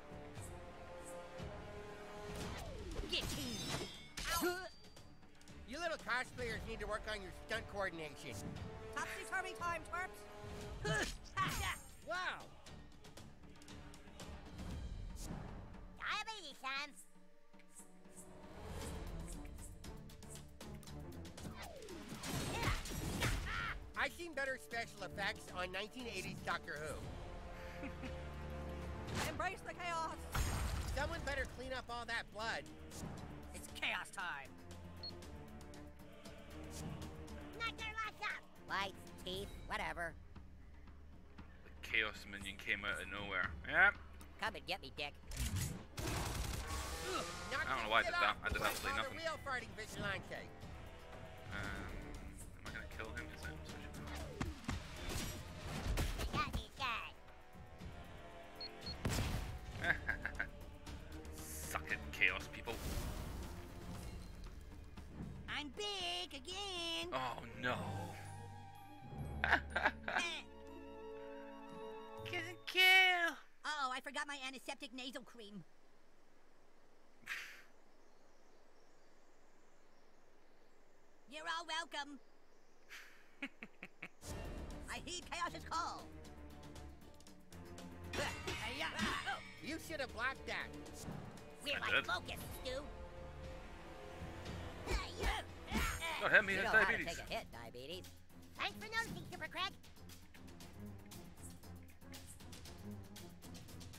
Get team. You little cosplayers need to work on your stunt coordination. Topsy-turvy time, twerps. Wow! Diabetes, son. I've seen better special effects on 1980s Doctor Who. Embrace the chaos. Someone better clean up all that blood. It's chaos time. Knock their lights out. Lights, teeth, whatever. The Chaos Minion came out of nowhere. Yep. Come and get me, dick. Knock I don't know this why I shit did that. off I did before absolutely call nothing. the real farting vigilante. Am I gonna kill him? Is that They got me, guy. Suck it, Chaos people. I'm big again. Oh no. Kiss and kill. Uh-oh, I forgot my antiseptic nasal cream. You're all welcome. I heed Chaos's call. You should have blocked that. We're I like did. locusts, Stu. Don't hit me, You it's know how to diabetes. take a hit, diabetes. Thanks for noticing, Super Craig.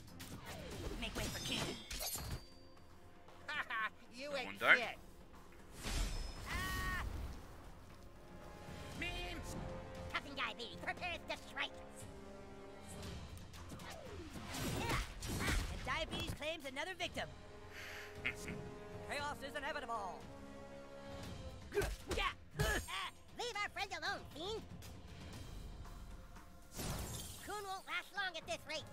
Make way for King. You That ain't one down. shit. another victim. Chaos is inevitable. Leave our friend alone, fiend. Coon won't last long at this rate.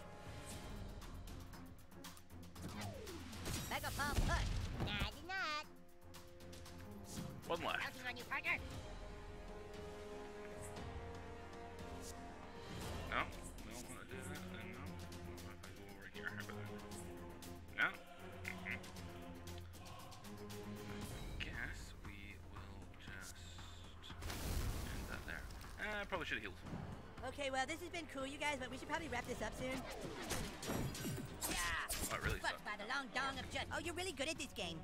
Mega Palm push. Nah, I did not. One left. Counting on you, partner. No? No, want to do that? No. If I go over here, how about that? No? I guess we will just end that there. I probably should have healed. Okay, well, this has been cool, you guys, but we should probably wrap this up soon. Yeah. Oh, it really Fucked sucks. by the long dong of justice. Oh, you're really good at this game.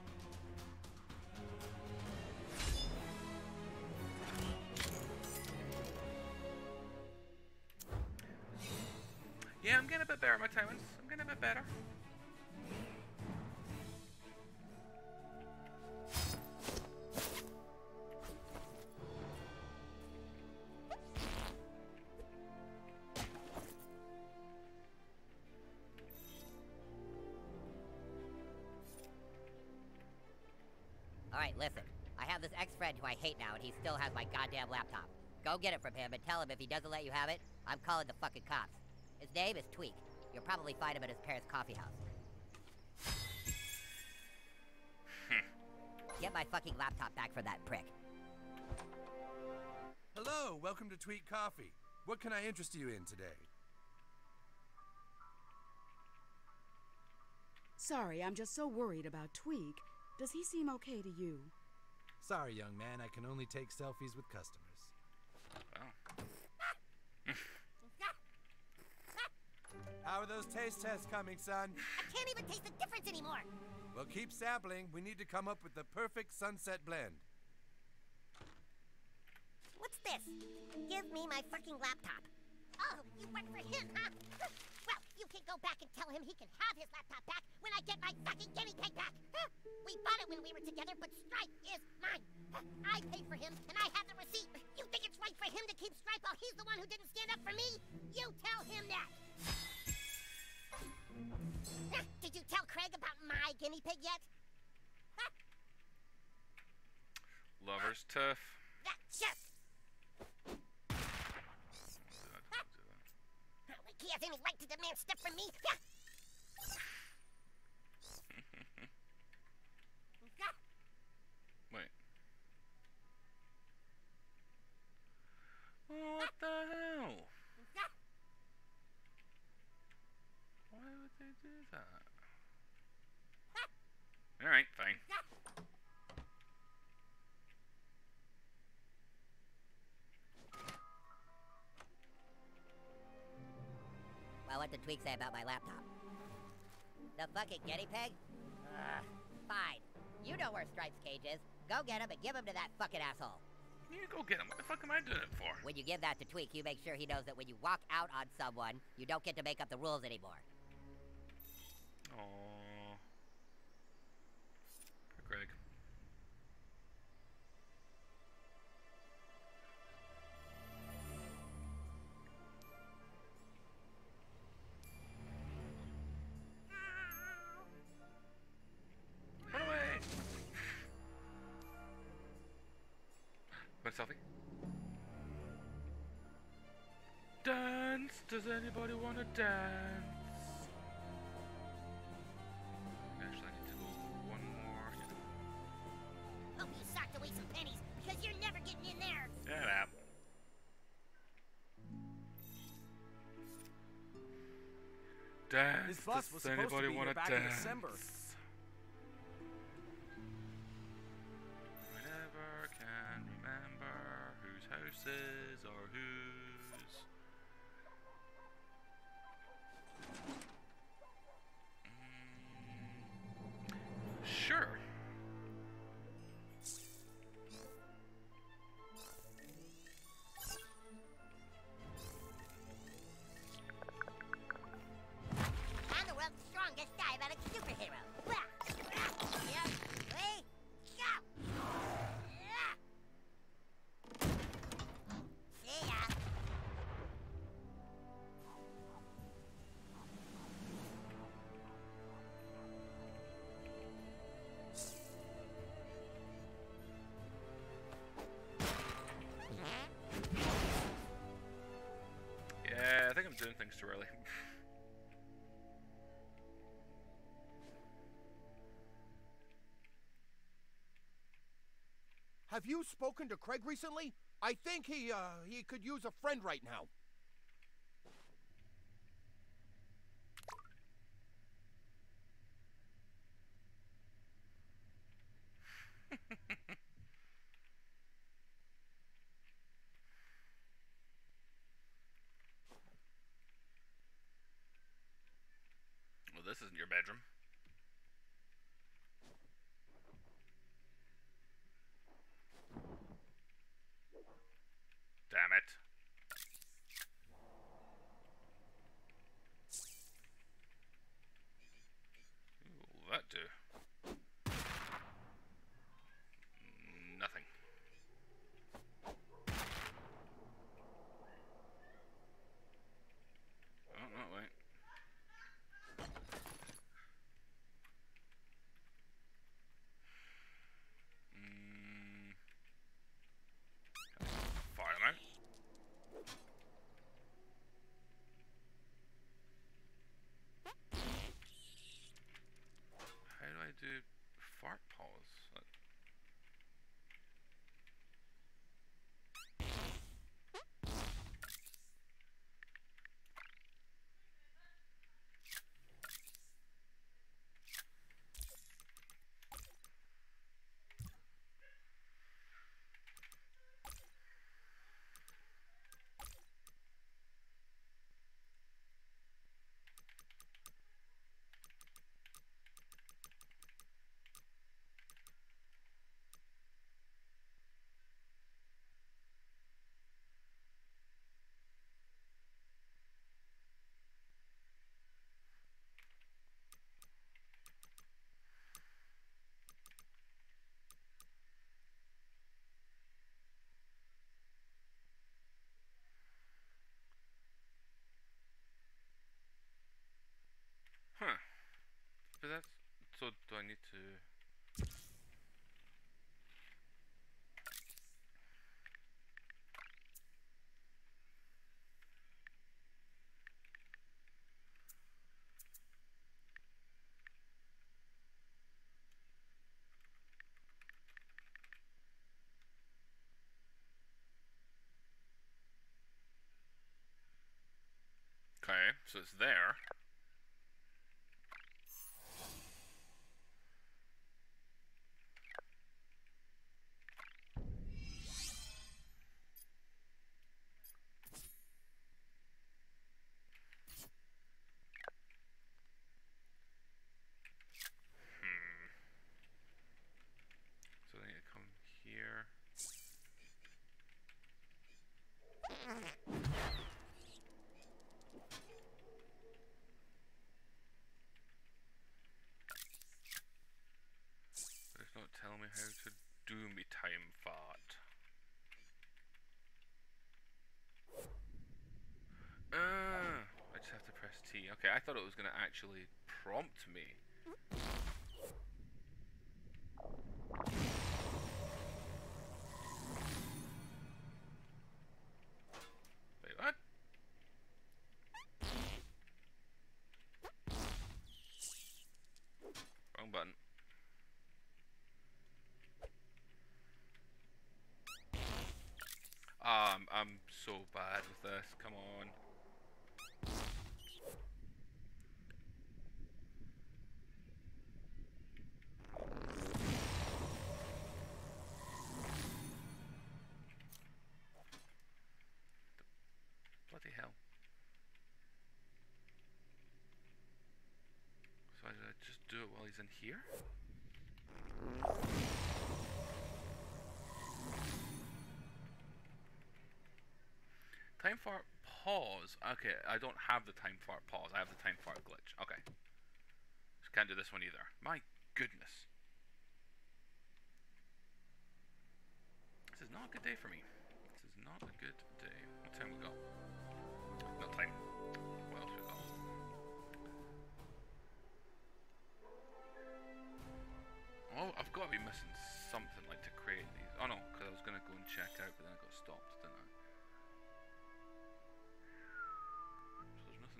Yeah, I'm getting a bit better at my timings. I'm getting a bit better. Alright, listen. I have this ex-friend who I hate now, and he still has my goddamn laptop. Go get it from him and tell him if he doesn't let you have it, I'm calling the fucking cops. His name is Tweak. You'll probably find him at his parents' coffee house. Get my fucking laptop back from that prick. Hello, welcome to Tweet Coffee. What can I interest you in today? Sorry, I'm just so worried about Tweak. Does he seem okay to you? Sorry, young man, I can only take selfies with customers. How are those taste tests coming, son? I can't even taste the difference anymore! Well, keep sampling. We need to come up with the perfect sunset blend. What's this? Give me my fucking laptop. Oh, you work for him, huh? Well, you can go back and tell him he can have his laptop back when I get my fucking guinea pig back. We bought it when we were together, but Stripe is mine. I paid for him, and I have the receipt. You think it's right for him to keep Stripe while he's the one who didn't stand up for me? You tell him that. Did you tell Craig about my guinea pig yet? Lover's tough. That's just... Like he has any right to demand stuff from me? Wait. What the hell? Why would they do that? Alright, fine. Well, what did Tweak say about my laptop? The fucking guinea pig? Fine. You know where Stripe's cage is. Go get him and give him to that fucking asshole. You go get him. What the fuck am I doing it for? When you give that to Tweak, you make sure he knows that when you walk out on someone, you don't get to make up the rules anymore. Aww. Poor Greg. Run away! Want a selfie? Dance! Does anybody want to dance? Actually, I need to go one more. Hope you socked away some pennies, because you're never getting in there. Shut up. Dance! This bus was Does supposed to anybody be want here to back dance? in December. I never can remember whose houses are whose. Sure. I'm the world's strongest diabetic superhero. Here, we go. See ya. too early. Have you spoken to Craig recently? I think he could use a friend right now. Well, this isn't your bedroom. Damn it. What will that do? Nothing. Oh, no, wait. Fire them out. How do I do fart pause? Huh. But that's... So, do I need to... Okay, so it's there. So I need to come here. But it's not telling me how to do me time fart. I just have to press T. Okay, I thought it was going to actually prompt me. Wait, what? Wrong button. I'm so bad with this. Come on. Bloody hell. So did I just do it while he's in here? Time fart pause. Okay, I don't have the time fart pause. I have the time fart glitch. Okay. Just can't do this one either. My goodness. This is not a good day for me. This is not a good day. What time we got? No time. What else we got? Oh, I've got to be missing something like to create these. Oh no, because I was going to go and check out, but then I got stopped, didn't I? So there's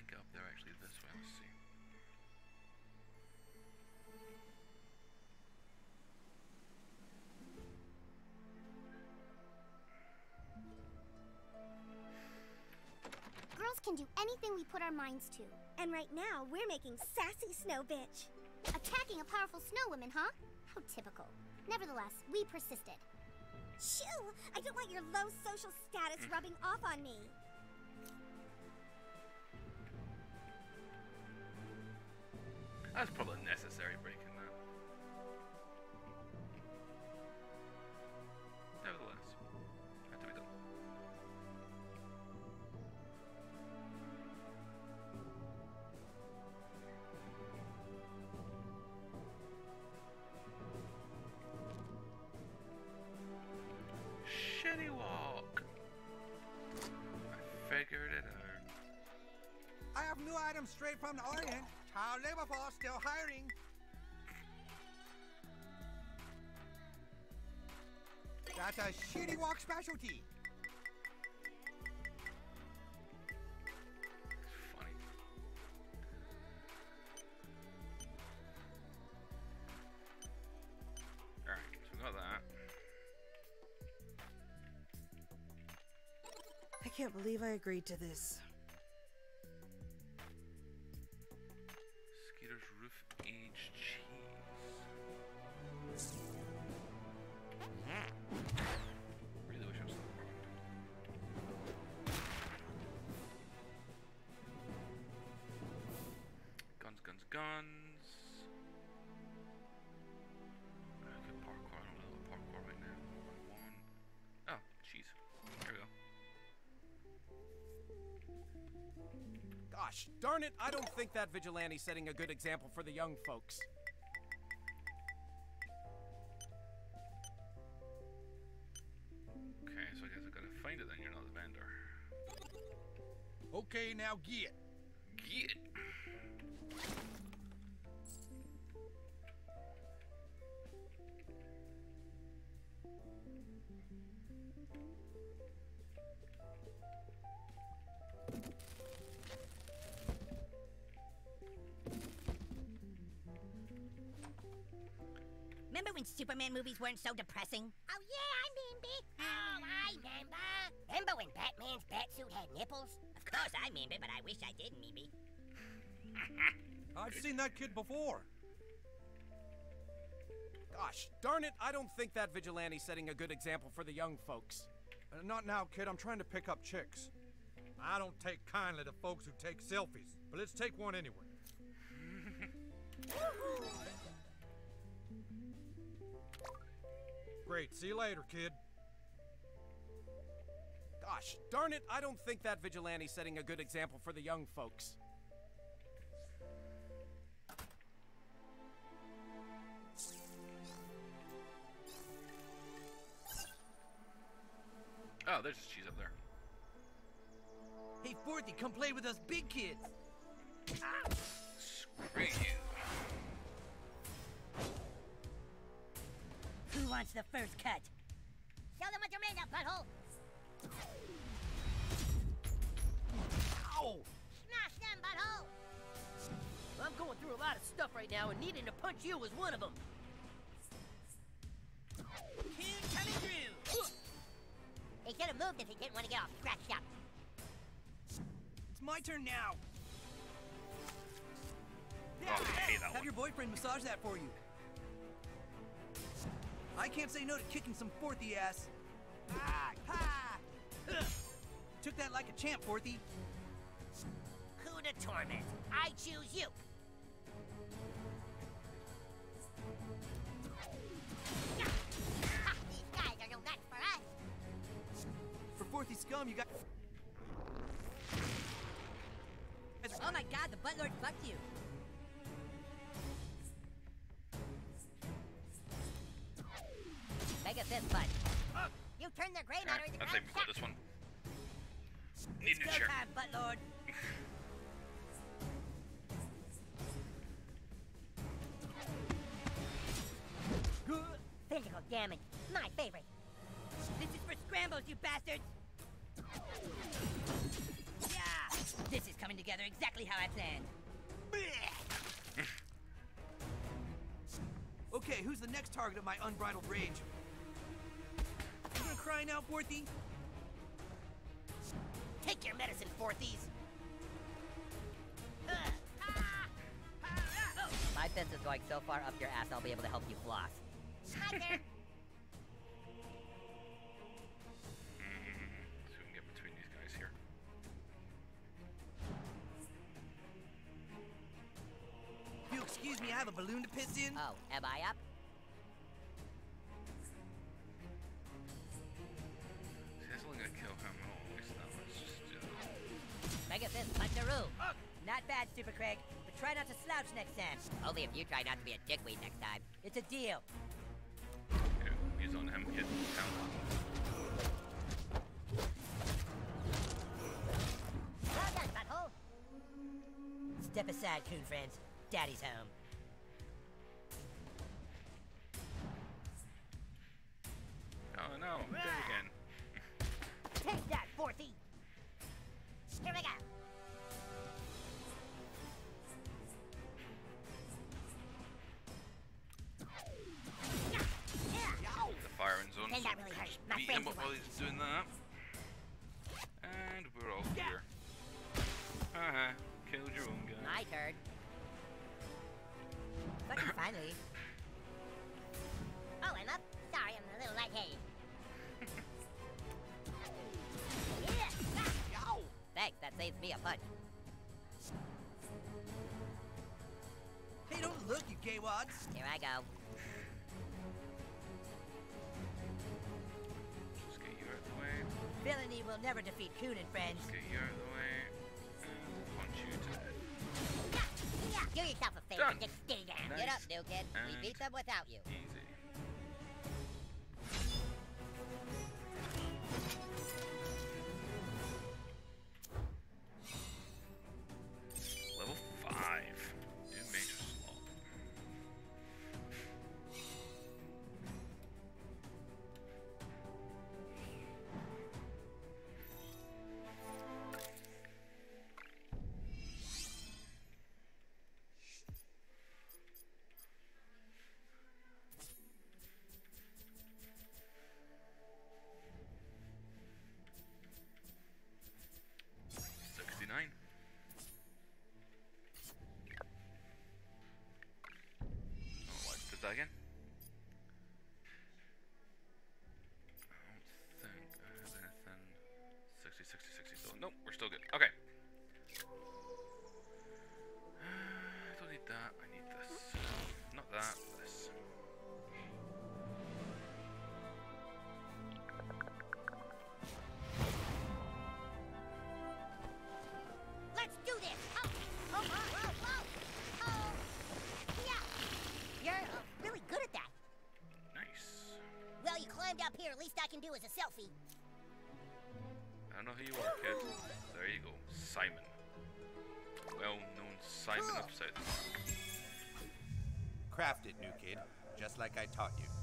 can't get up there actually this way. Let's see. Girls can do anything we put our minds to. And right now, we're making sassy snow bitch. Attacking a powerful snow woman, huh? How typical. Nevertheless, we persisted. Shoo! I don't want your low social status rubbing off on me. That's probably necessary breaking that. Nevertheless, had to be done. Shitty walk. I figured it out. I have new items straight from the Orient. Child labor force still hiring. That's a shitty walk specialty. Funny. Alright, so we got that. I can't believe I agreed to this. Skeeter's roof aged cheese. Really wish I was still around. Guns, guns, guns. Good parkour. I don't know what parkour right now. One. Oh, cheese. There we go. Gosh darn it, I don't think that vigilante's setting a good example for the young folks. Okay, so I guess I gotta find it then. You're not the vendor. Okay, now get. Get. Remember when Superman movies weren't so depressing? Oh, yeah, I remember. Oh, I remember. Remember when Batman's batsuit had nipples? Of course I remember, but I wish I didn't, maybe. I've seen that kid before. Gosh darn it, I don't think that vigilante's setting a good example for the young folks. Not now, kid. I'm trying to pick up chicks. I don't take kindly to folks who take selfies, but let's take one anyway. Great, see you later, kid. Gosh darn it, I don't think that vigilante's setting a good example for the young folks. Oh, there's his cheese up there. Hey, Forthy, come play with us big kids. Screw you. Who wants the first cut? Show them what you're made of, butthole. Ow! Smash them, butthole. I'm going through a lot of stuff right now, and needing to punch you is one of them. Here coming through. He should have moved if he didn't want to get all scratched up. It's my turn now. Oh, I hate that Have one. your boyfriend massage that for you. I can't say no to kicking some Forthy ass. Ah, ha! Ugh. Took that like a champ, Forthy. Who to torment? I choose you. These guys are no nuts for us. For Forthy scum, you got... Oh my god, the buttlord fucked you. Mega fist butt. You turned the gray matter into I think we got this one. Need a go chair. time, buttlord. Good. Physical damage, my favorite. This is for scrambles, you bastards. Yeah. This is coming together exactly how I planned. Okay, who's the next target of my unbridled rage? You gonna cry now, Fourthy? Take your medicine, Fourthies. My fence is going so far up your ass, I'll be able to help you floss. Hi there. So we can get between these guys here. If you'll excuse me, I have a balloon to piss in. Oh, am I up? See, that's only gonna kill him. Oh, so that was just Mega Fist Puncheroo! Not bad, Super Craig, but try not to slouch next time. Only if you try not to be a dickweed next time. It's a deal. yeah, he's on him hitting town. Well done, butthole. Step aside, coon friends. Daddy's home. Oh no, dead again. Take that, Fourthy. Here we go. The firing zone. Didn't that really hurt? My Beat him friends up while were- he's doing that. And we're all here. Haha, killed your own guy. My turn. Fucking finally. Oh, I'm up? Sorry, I'm a little lightheaded. Thanks, that saves me a punch. Hey, don't look, you gay wads. Here I go. Just get you out of the way. Villainy will never defeat Coon and friends. Just get you out of the way. And punch you to death. Do yourself a favor, Done. just stay down. Nice. Get up, new kid. We And beat them without you. easy. Level 5. New major slot. That again? I don't think I have anything. 60, 60, 60. So, nope, we're still good. Okay. I don't need that. I need this. Not that. This. Let's do this! Oh, oh, whoa, whoa! Oh, yeah! You're really good at that. Nice. Well, you climbed up here. Least I can do is a selfie. I don't know who you are, kid. There you go. Simon. Well-known Simon Cool. of SouthPark. Craft it, new kid, just like I taught you.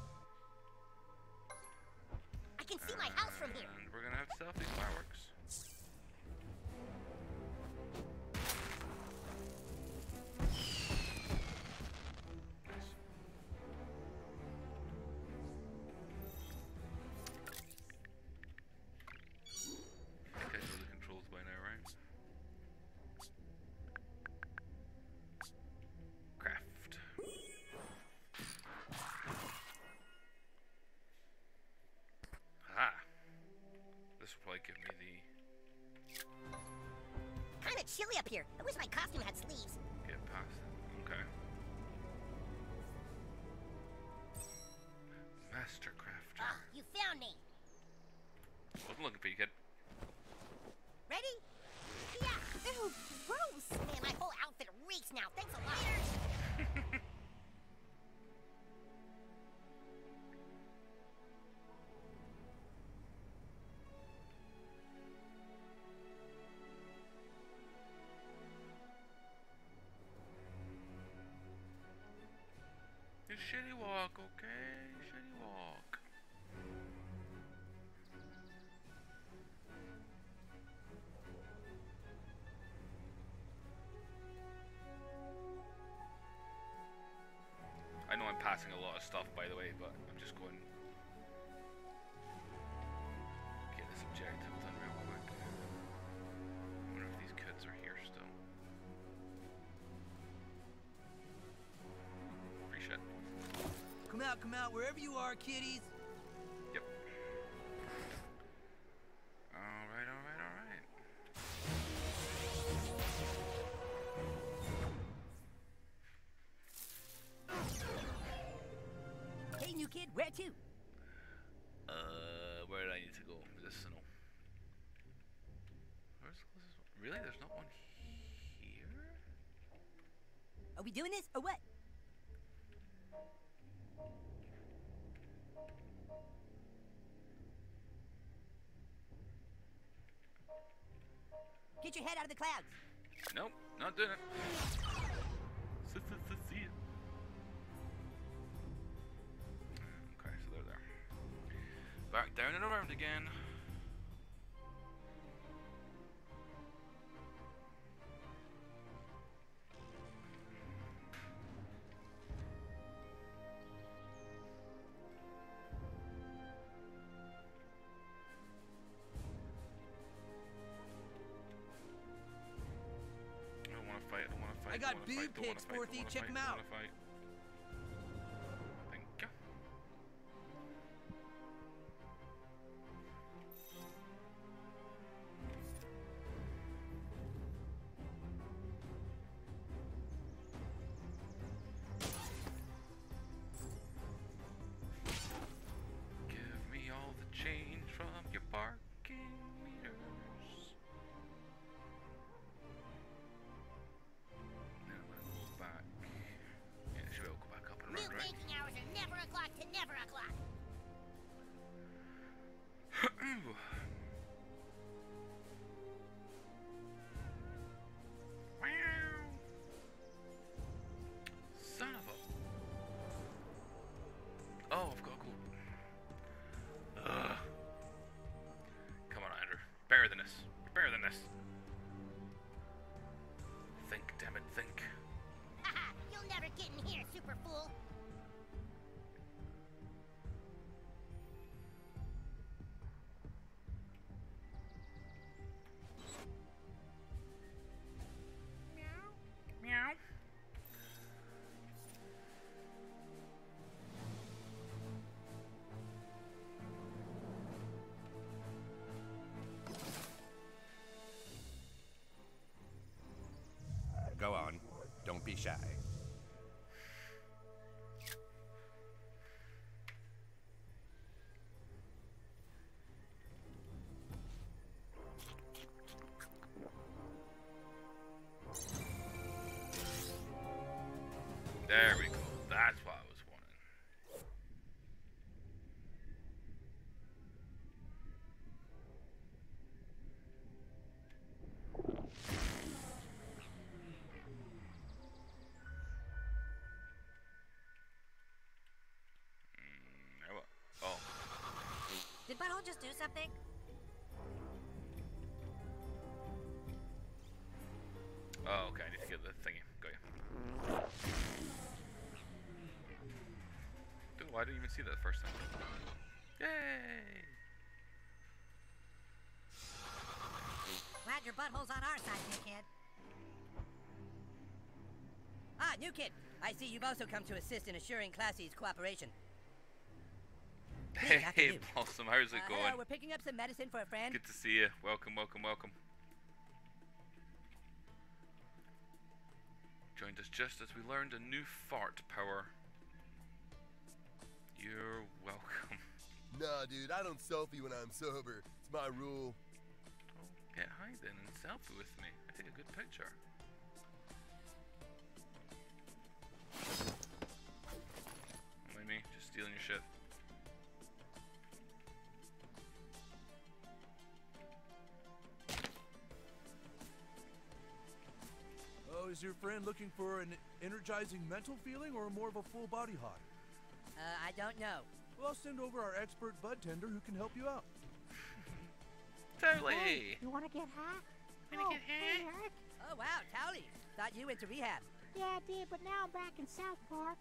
I can see my house from here. And we're gonna have to set off these fireworks. Nice. I think I know the controls by now, right? Craft. Ah. This will probably give me the Kinda chilly up here. I wish my costume had sleeves. get past it. Okay. Mastercraft. Ah, you found me. Wasn't looking for you, kid. Ready? Yeah! Ew, gross! Man, my whole outfit reeks now. Thanks a lot. It's shitty walk, okay? Shitty walk. passing a lot of stuff, by the way, but I'm just going. Get this objective done real quick. I wonder if these kids are here still. Free shit. Come out, wherever you are, kiddies. Yep. Alright, alright, alright. Hey, new kid, where to? Where did I need to go? Medicinal. Where's the closest one? Really? There's not one here? Are we doing this or what? Get your head out of the clouds. Nope, not doing it. See ya. Okay, so they're there. Back down and around again. I got boob pics, Forthy. Check them out. Thank you. Give me all the change from your parking meters. Back. Yeah, she will go back up and New around, right? banking hours are never o'clock to never o'clock. Son of a... Oh, I've got to go. Come on, Andrew. Better than this. You're better than this. Think, damn it, think. Haha, you'll never get in here, super fool. Meow. Go on. Don't be shy. There we go. That's what I was wanting. Oh. Did Butthole just do something? Oh, okay. I need to get the thingy. Got you. Don't know why I didn't even see that the first time. Yay! Glad your butthole's on our side, new kid. Ah, new kid. I see you've also come to assist in assuring Classy's cooperation. Please, after Hey, you. Blossom, how's it going? We're picking up some medicine for a friend. Good to see you. Welcome, welcome, welcome. Joined us just as we learned a new fart power. You're welcome. Nah, dude, I don't selfie when I'm sober. It's my rule. Oh, get high then and selfie with me. I take a good picture. Don't mind me, just stealing your shit. Oh, is your friend looking for an energizing mental feeling or more of a full body high? I don't know. Well, I'll send over our expert bud tender who can help you out. Totally. Hey, you want to get high? Wanna get high? Hey, Eric. Oh, wow, Towley. Thought you went to rehab. Yeah, I did, but now I'm back in South Park.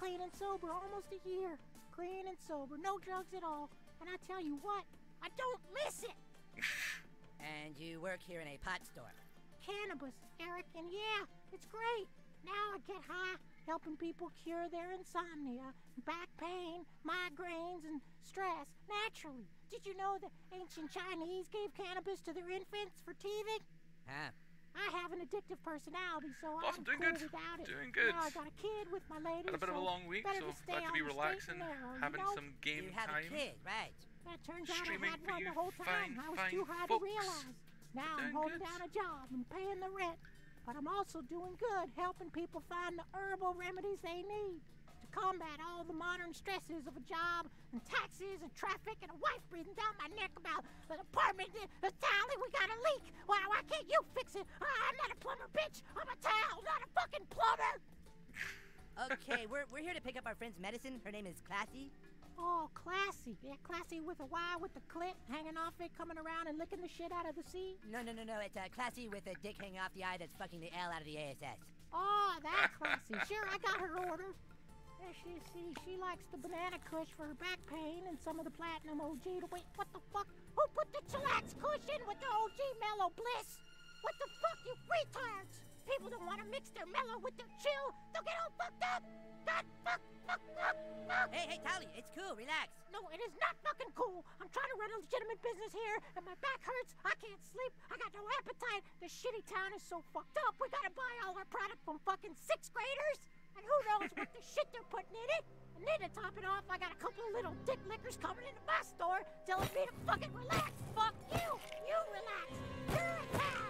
clean and sober almost a year. Clean and sober, no drugs at all. And I tell you what, I don't miss it. And you work here in a pot store. Cannabis, Eric, and yeah, it's great. Now I get high, helping people cure their insomnia, back pain, migraines, and stress naturally. Did you know that ancient Chinese gave cannabis to their infants for teething? Huh. I have an addictive personality, so Awesome, I'm doing cool good. without it. Doing good. Now I got a kid with my lady, Had a bit of a long week, so glad to be relaxing, having some game you have time. a kid, right? It turns Streaming out I had for one you the whole time. I was too high folks. to realize. Now I'm Doing holding good. down a job and paying the rent. But I'm also doing good, helping people find the herbal remedies they need to combat all the modern stresses of a job and taxes and traffic and a wife breathing down my neck about an apartment. Tally, we got a leak. Why can't you fix it? I'm not a plumber, bitch. I'm a towel, not a fucking plumber. Okay, we're here to pick up our friend's medicine. Her name is Classy. Oh, Classy. Yeah, Classy with a Y with the clit hanging off it, coming around and licking the shit out of the sea. No. It's Classy with a dick hanging off the eye that's fucking the L out of the ASS. Oh, that Classy. Sure, I got her order. Yeah, she likes the banana kush for her back pain and some of the platinum OG. Wait, what the fuck? Who put the chillax kush in with the OG mellow bliss? What the fuck, you retards? People don't want to mix their mellow with their chill. They'll get all fucked up. God, fuck. Hey, Tally, it's cool. Relax. No, it is not fucking cool. I'm trying to run a legitimate business here, and my back hurts. I can't sleep. I got no appetite. This shitty town is so fucked up. We gotta buy all our product from fucking 6th graders. And who knows what the shit they're putting in it. And then to top it off, I got a couple of little dick lickers coming into my store telling me to fucking relax. Fuck you. You relax. You're a town.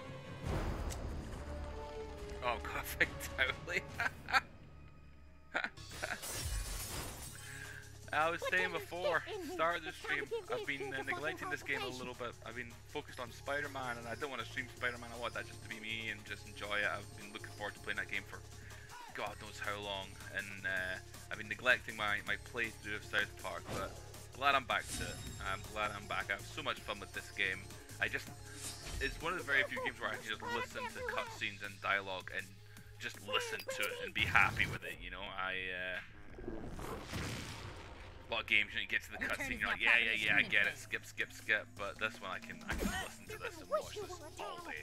Oh, God, totally. I was saying before, start of the stream, I've been neglecting this game a little bit. I've been focused on Spider-Man, and I don't want to stream Spider-Man. I want that just to be me and just enjoy it. I've been looking forward to playing that game for God knows how long, and I've been neglecting my playthrough of South Park, but glad I'm back to it. I'm glad I'm back. I have so much fun with this game. It's one of the very few games where I can just listen to cutscenes and dialogue and just listen to it and be happy with it, you know? A lot of games, you get to the cutscene, you're like, yeah, I get it, skip, but this one I can listen to this and watch this all day.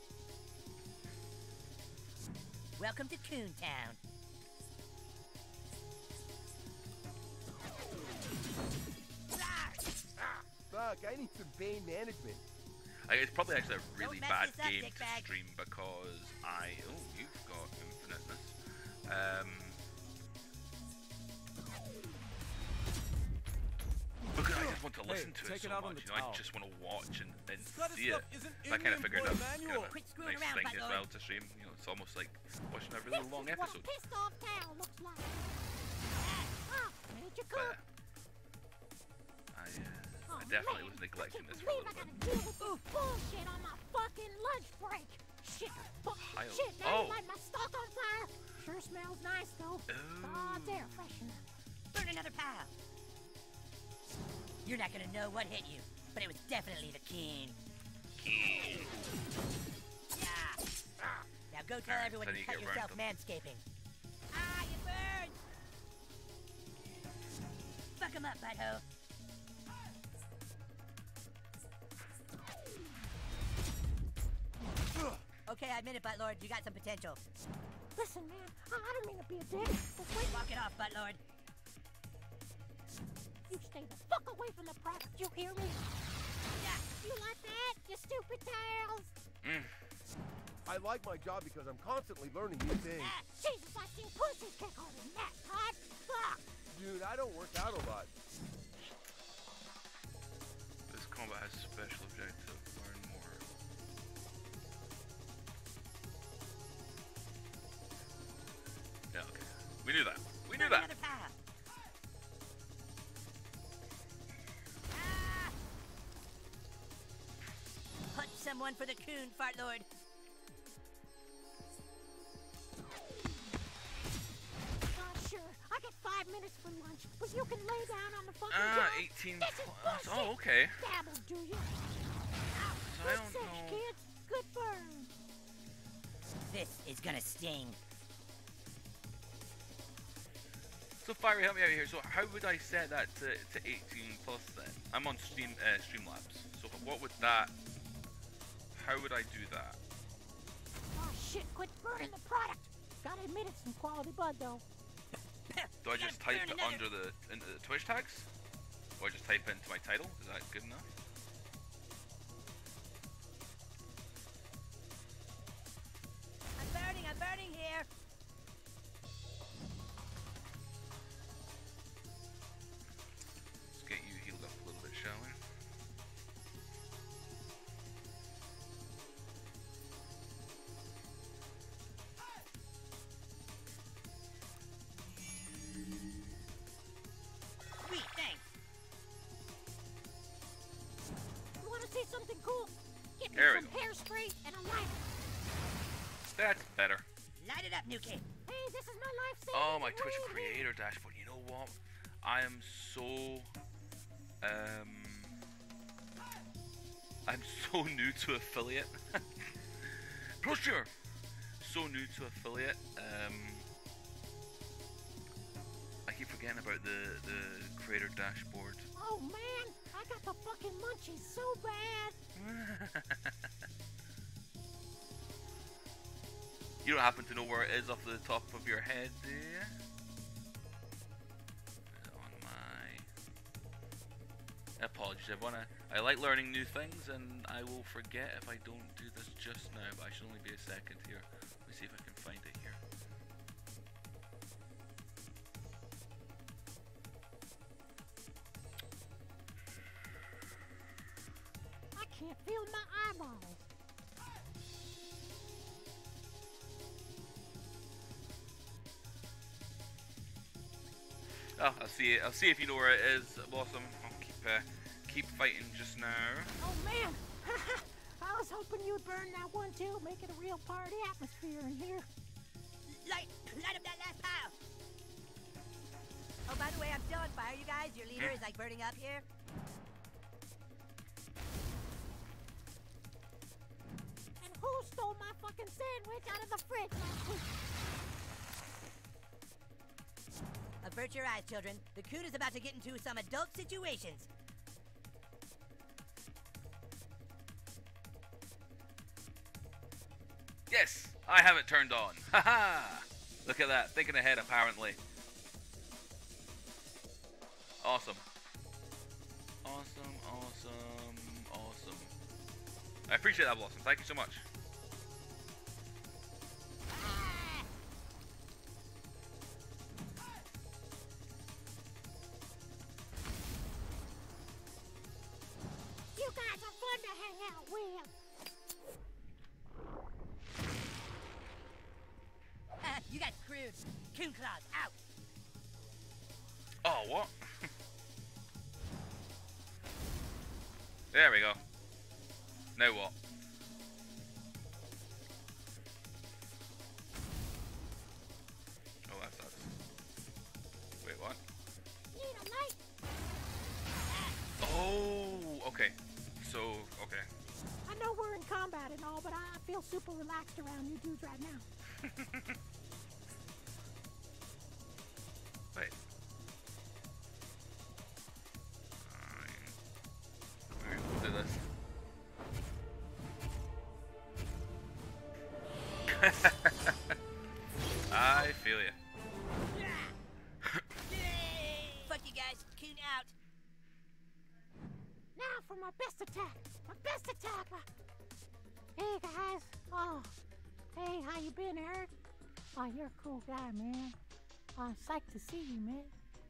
Welcome to Coontown. Fuck, I need some pain management. It's probably actually a really bad this up, game to dickbag. stream because you've got infiniteness. Because I just want to listen to it take so it out on much, the you know, I towel. just want to watch and This see stuff it. isn't So I kind of in the figured out employee kind manual. of Quit a screwing nice around, thing as butthole. well to stream. You know, it's almost like watching a really long What a episode. pissed off town looks like. Ah, made you cook. I definitely was neglecting this for a little I gotta bit. deal with this bullshit on my fucking lunch break. Shit, Pile. shit, now Oh. light my stock on fire. Sure smells nice though. God's air freshener. Burn another pile. You're not gonna know what hit you, but it was definitely the king. Yeah. Now go tell Alright, everyone so you you cut get yourself random. manscaping. Ah, you burned! Fuck him up, butthole. Okay, I admit it, Buttlord. You got some potential. Listen, man, I don't mean to be a dick, but wait. Walk it off, Buttlord. You stay the fuck away from the product, you hear me? Yeah. You like that, you stupid tails? I like my job because I'm constantly learning new things. Jesus, I've seen pussies kick harder than that, Todd. Fuck. Dude, I don't work out a lot. This combat has special objective. Learn more. Yeah, okay. We knew that. We knew that. Another pile. Punch someone for the coon, Fartlord. Sure, I get 5 minutes for lunch, but you can lay down on the fucking Ah, job. 18 This is plus. bullshit. Oh, okay. Dabble, do you? So I Good don't sesh, know. kids. Good burn. This is gonna sting. So So Fiery, help me out here. So how would I set that to 18 plus then? I'm on Streamlabs. So what would that? How would I do that? Oh shit! Quit burning the product. Gotta admit it's some quality bud though. Do I just type it under into the Twitch tags? Or just type it into my title? Is that good enough? I'm burning here. Let's get you healed up a little bit, shall we? Sweet, thanks. You wanna see something cool? Get me There we some go. hairspray and a lighter. That's better. Light it up, new kid. Hey, this is my life saving. Oh, my Twitch creator dashboard. You know what? I am so I'm so new to affiliate. Posture. So new to affiliate. I keep forgetting about the creator dashboard. Oh man, I got the fucking munchies so bad. You don't happen to know where it is off the top of your head, do you? On my apologies, everyone. I like learning new things, and I will forget if I don't do this just now. But I should only be a second here. Let me see if I can find it here. I can't feel my eyeballs. Oh, I'll see if you know where it is, Blossom. I'll keep fighting just now. Oh man, I was hoping you'd burn that one too, make it a real party atmosphere in here. Light up that last pile. Oh, by the way, I'm still on fire, you guys. Your leader is like burning up here. And who stole my fucking sandwich out of the fridge last week? Avert your eyes, children. The coon is about to get into some adult situations. Yes, I have it turned on. Haha! Look at that, thinking ahead apparently. Awesome. Awesome, awesome, awesome. I appreciate that, Blossom. Thank you so much. You guys are fun to hang out with. You got screwed. Coon claws out. Oh, what? There we go. Now what? Oh, that sucks. Wait, what? Need a light? Oh, okay. So, okay. I know we're in combat and all, but I feel super relaxed around you dudes right now. Wait. Alright, we'll do this. I feel you. Fuck you guys. Coon out. Now for my best attack. My best attack. Hey guys. Oh. Hey, how you been, Eric? Oh, you're a cool guy, man. I'm psyched to see you, man.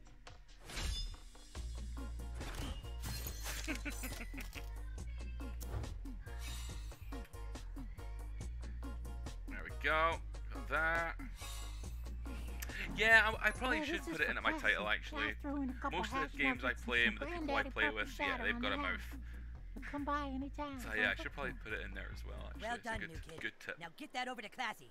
There we go. Got that. Yeah, I probably Oh, should this put is it for in at my classic. title, actually. I threw in a couple Most of hash the games I nuggets and play some and the people I granddaddy play purple with, yeah, shadow they've on got a the mouth. But come by anytime. So yeah, I should probably put it in there as well, actually. Well It's a done, good, new kid. good tip. Now get that over to Classy.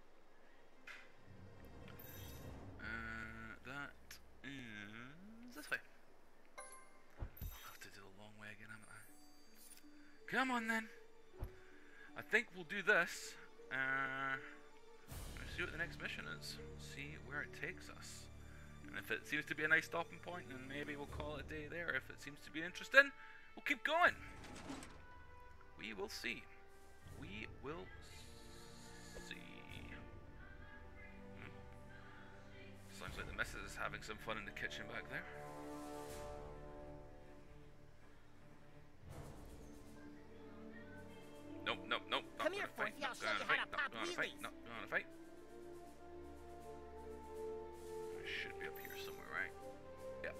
That is this way. I'll have to do the long way again, haven't I? Come on then. I think we'll do this. Let's see what the next mission is. See where it takes us. And if it seems to be a nice stopping point, then maybe we'll call it a day there. If it seems to be interesting, we'll keep going. We will see. We will see. Sounds like the missus is having some fun in the kitchen back there. Nope, nope, nope. Come here, Forky, I'll show you how to pop wheelies. Not gonna fight. I should be up here somewhere, right? Yeah.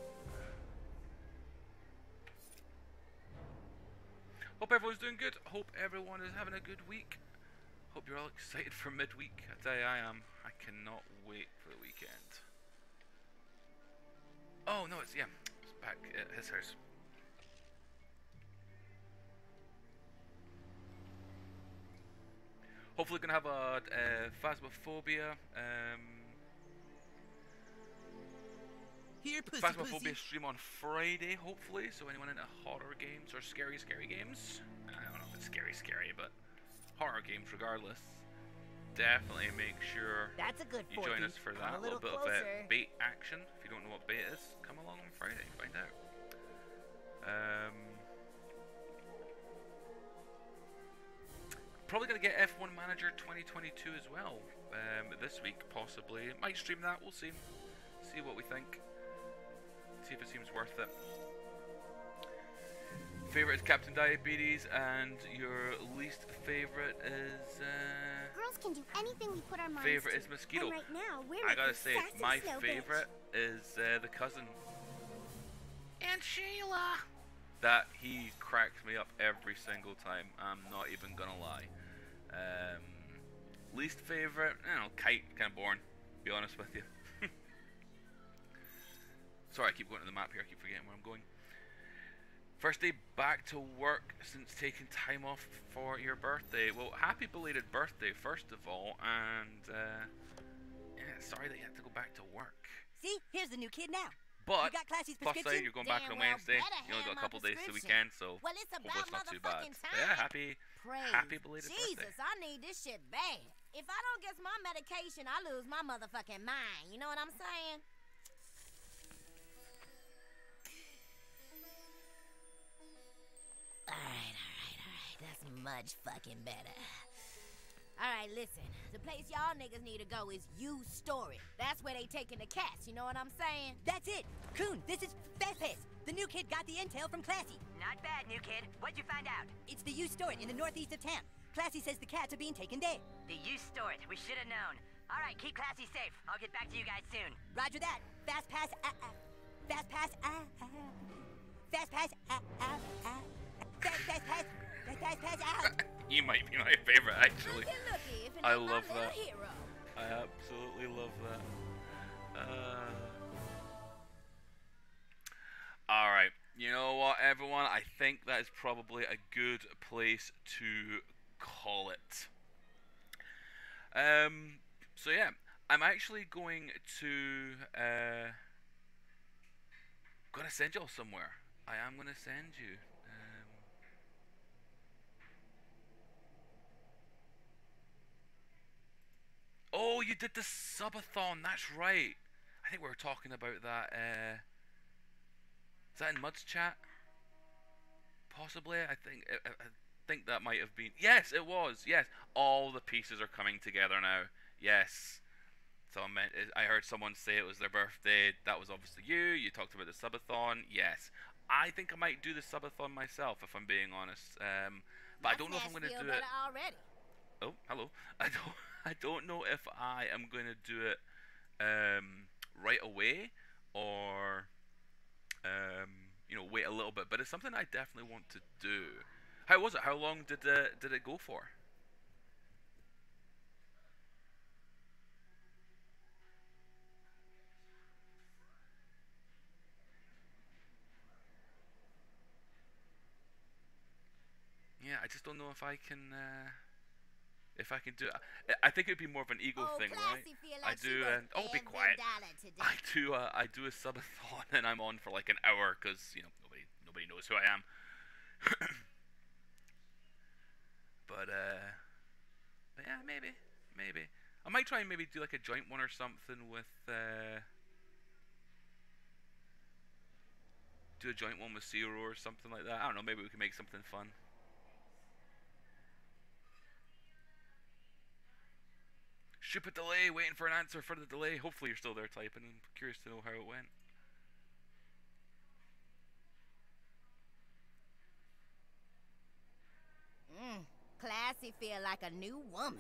Hope everyone's doing good. Hope everyone is having a good week. Hope you're all excited for midweek. I tell you, I am. I cannot wait for the weekend. Oh no, it's back at his house. Hopefully gonna have a Phasmophobia Phasmophobia stream on Friday, hopefully. So anyone into horror games or scary games, I don't know if it's scary, but horror games regardless, definitely make sure that's a good you join us for that. A little bit closer. of bait action. If you don't know what bait is, come along on Friday, find out. Probably gonna get F1 Manager 2022 as well this week, possibly. Might stream that. We'll see. See what we think. See if it seems worth it. Favorite is Captain Diabetes, and your least favorite is. Girls can do anything we put our minds favorite to. is Mosquito. And right now, we're I gotta making say, sassy my snow favorite is the cousin. And Sheila. That he cracks me up every single time. I'm not even gonna lie. Least favorite, I don't know, Kite, kind of boring. Be honest with you. Sorry, I keep going to the map here. I keep forgetting where I'm going. First day back to work since taking time off for your birthday. Well, happy belated birthday, first of all, and yeah, sorry that you had to go back to work. See, here's the new kid now. But you got Classy's plus prescription? side, you're going back on Wednesday. You only got a couple days to the weekend, so well, it's hopefully about it's not too bad. motherfucking time. Yeah, happy belated Jesus, birthday. I need this shit bad. If I don't get my medication, I lose my motherfucking mind. You know what I'm saying? Alright. That's much fucking better. Alright, listen. The place y'all niggas need to go is U-Story. That's where they taking the cats, you know what I'm saying? That's it. Coon, this is Fast Pass. The new kid got the intel from Classy. Not bad, new kid. What'd you find out? It's the U-Store in the northeast of town. Classy says the cats are being taken there. The U-Store. We should have known. All right, keep Classy safe. I'll get back to you guys soon. Roger that. Fast Pass. Fast Pass. Fast Pass. Fast Pass. Fast Pass out. He might be my favorite, actually. Looky, if it I ain't my love little that. hero. I absolutely love that. Alright, you know what, everyone? I think that is probably a good place to call it. So yeah, I'm actually going to gonna send y'all somewhere. I am gonna send you. Oh, you did the subathon. That's right. I think we were talking about that. Is that in Mud's chat? Possibly. I think that might have been. Yes, it was. Yes, all the pieces are coming together now. Yes. So I heard someone say it was their birthday. That was obviously you. You talked about the subathon. Yes. I think I might do the subathon myself, if I'm being honest. But I don't know if I'm going to do it. Already. Oh, hello. I don't know if I am going to do it right away or you know, wait a little bit. But it's something I definitely want to do. How was it? How long did it go for? Yeah, I just don't know if I can do it. I think it'd be more of an ego thing, right? Like I do. Oh, be quiet. I do a subathon and I'm on for like an hour because you know nobody knows who I am. but yeah, maybe I might try and maybe do like a joint one or something with do a joint one with Zero or something like that. I don't know, maybe we can make something fun. Ship a delay, waiting for an answer for the delay. Hopefully you're still there typing. I'm curious to know how it went. Classy feel like a new woman.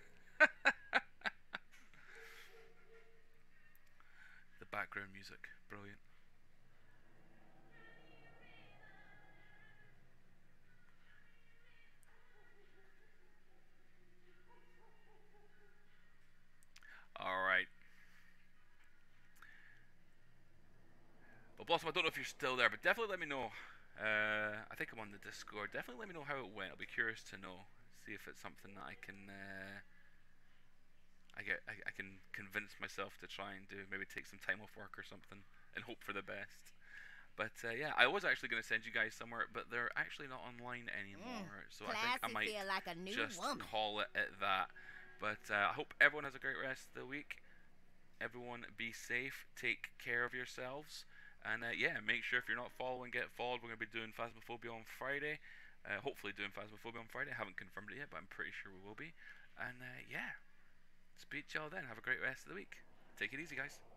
The background music, brilliant. Alright. Well, Blossom, I don't know if you're still there, but definitely let me know. I think I'm on the Discord. Definitely let me know how it went. I'll be curious to know. See if it's something that I can I can convince myself to try and do. Maybe take some time off work or something and hope for the best. But yeah, I was actually going to send you guys somewhere, but they're actually not online anymore. So I think I might feel like a new just woman. call it at that. But I hope everyone has a great rest of the week. Everyone be safe. Take care of yourselves. And yeah, make sure if you're not following, get followed. We're going to be doing Phasmophobia on Friday. Hopefully doing Phasmophobia on Friday. I haven't confirmed it yet, but I'm pretty sure we will be. And yeah, speak to y'all then. Have a great rest of the week. Take it easy, guys.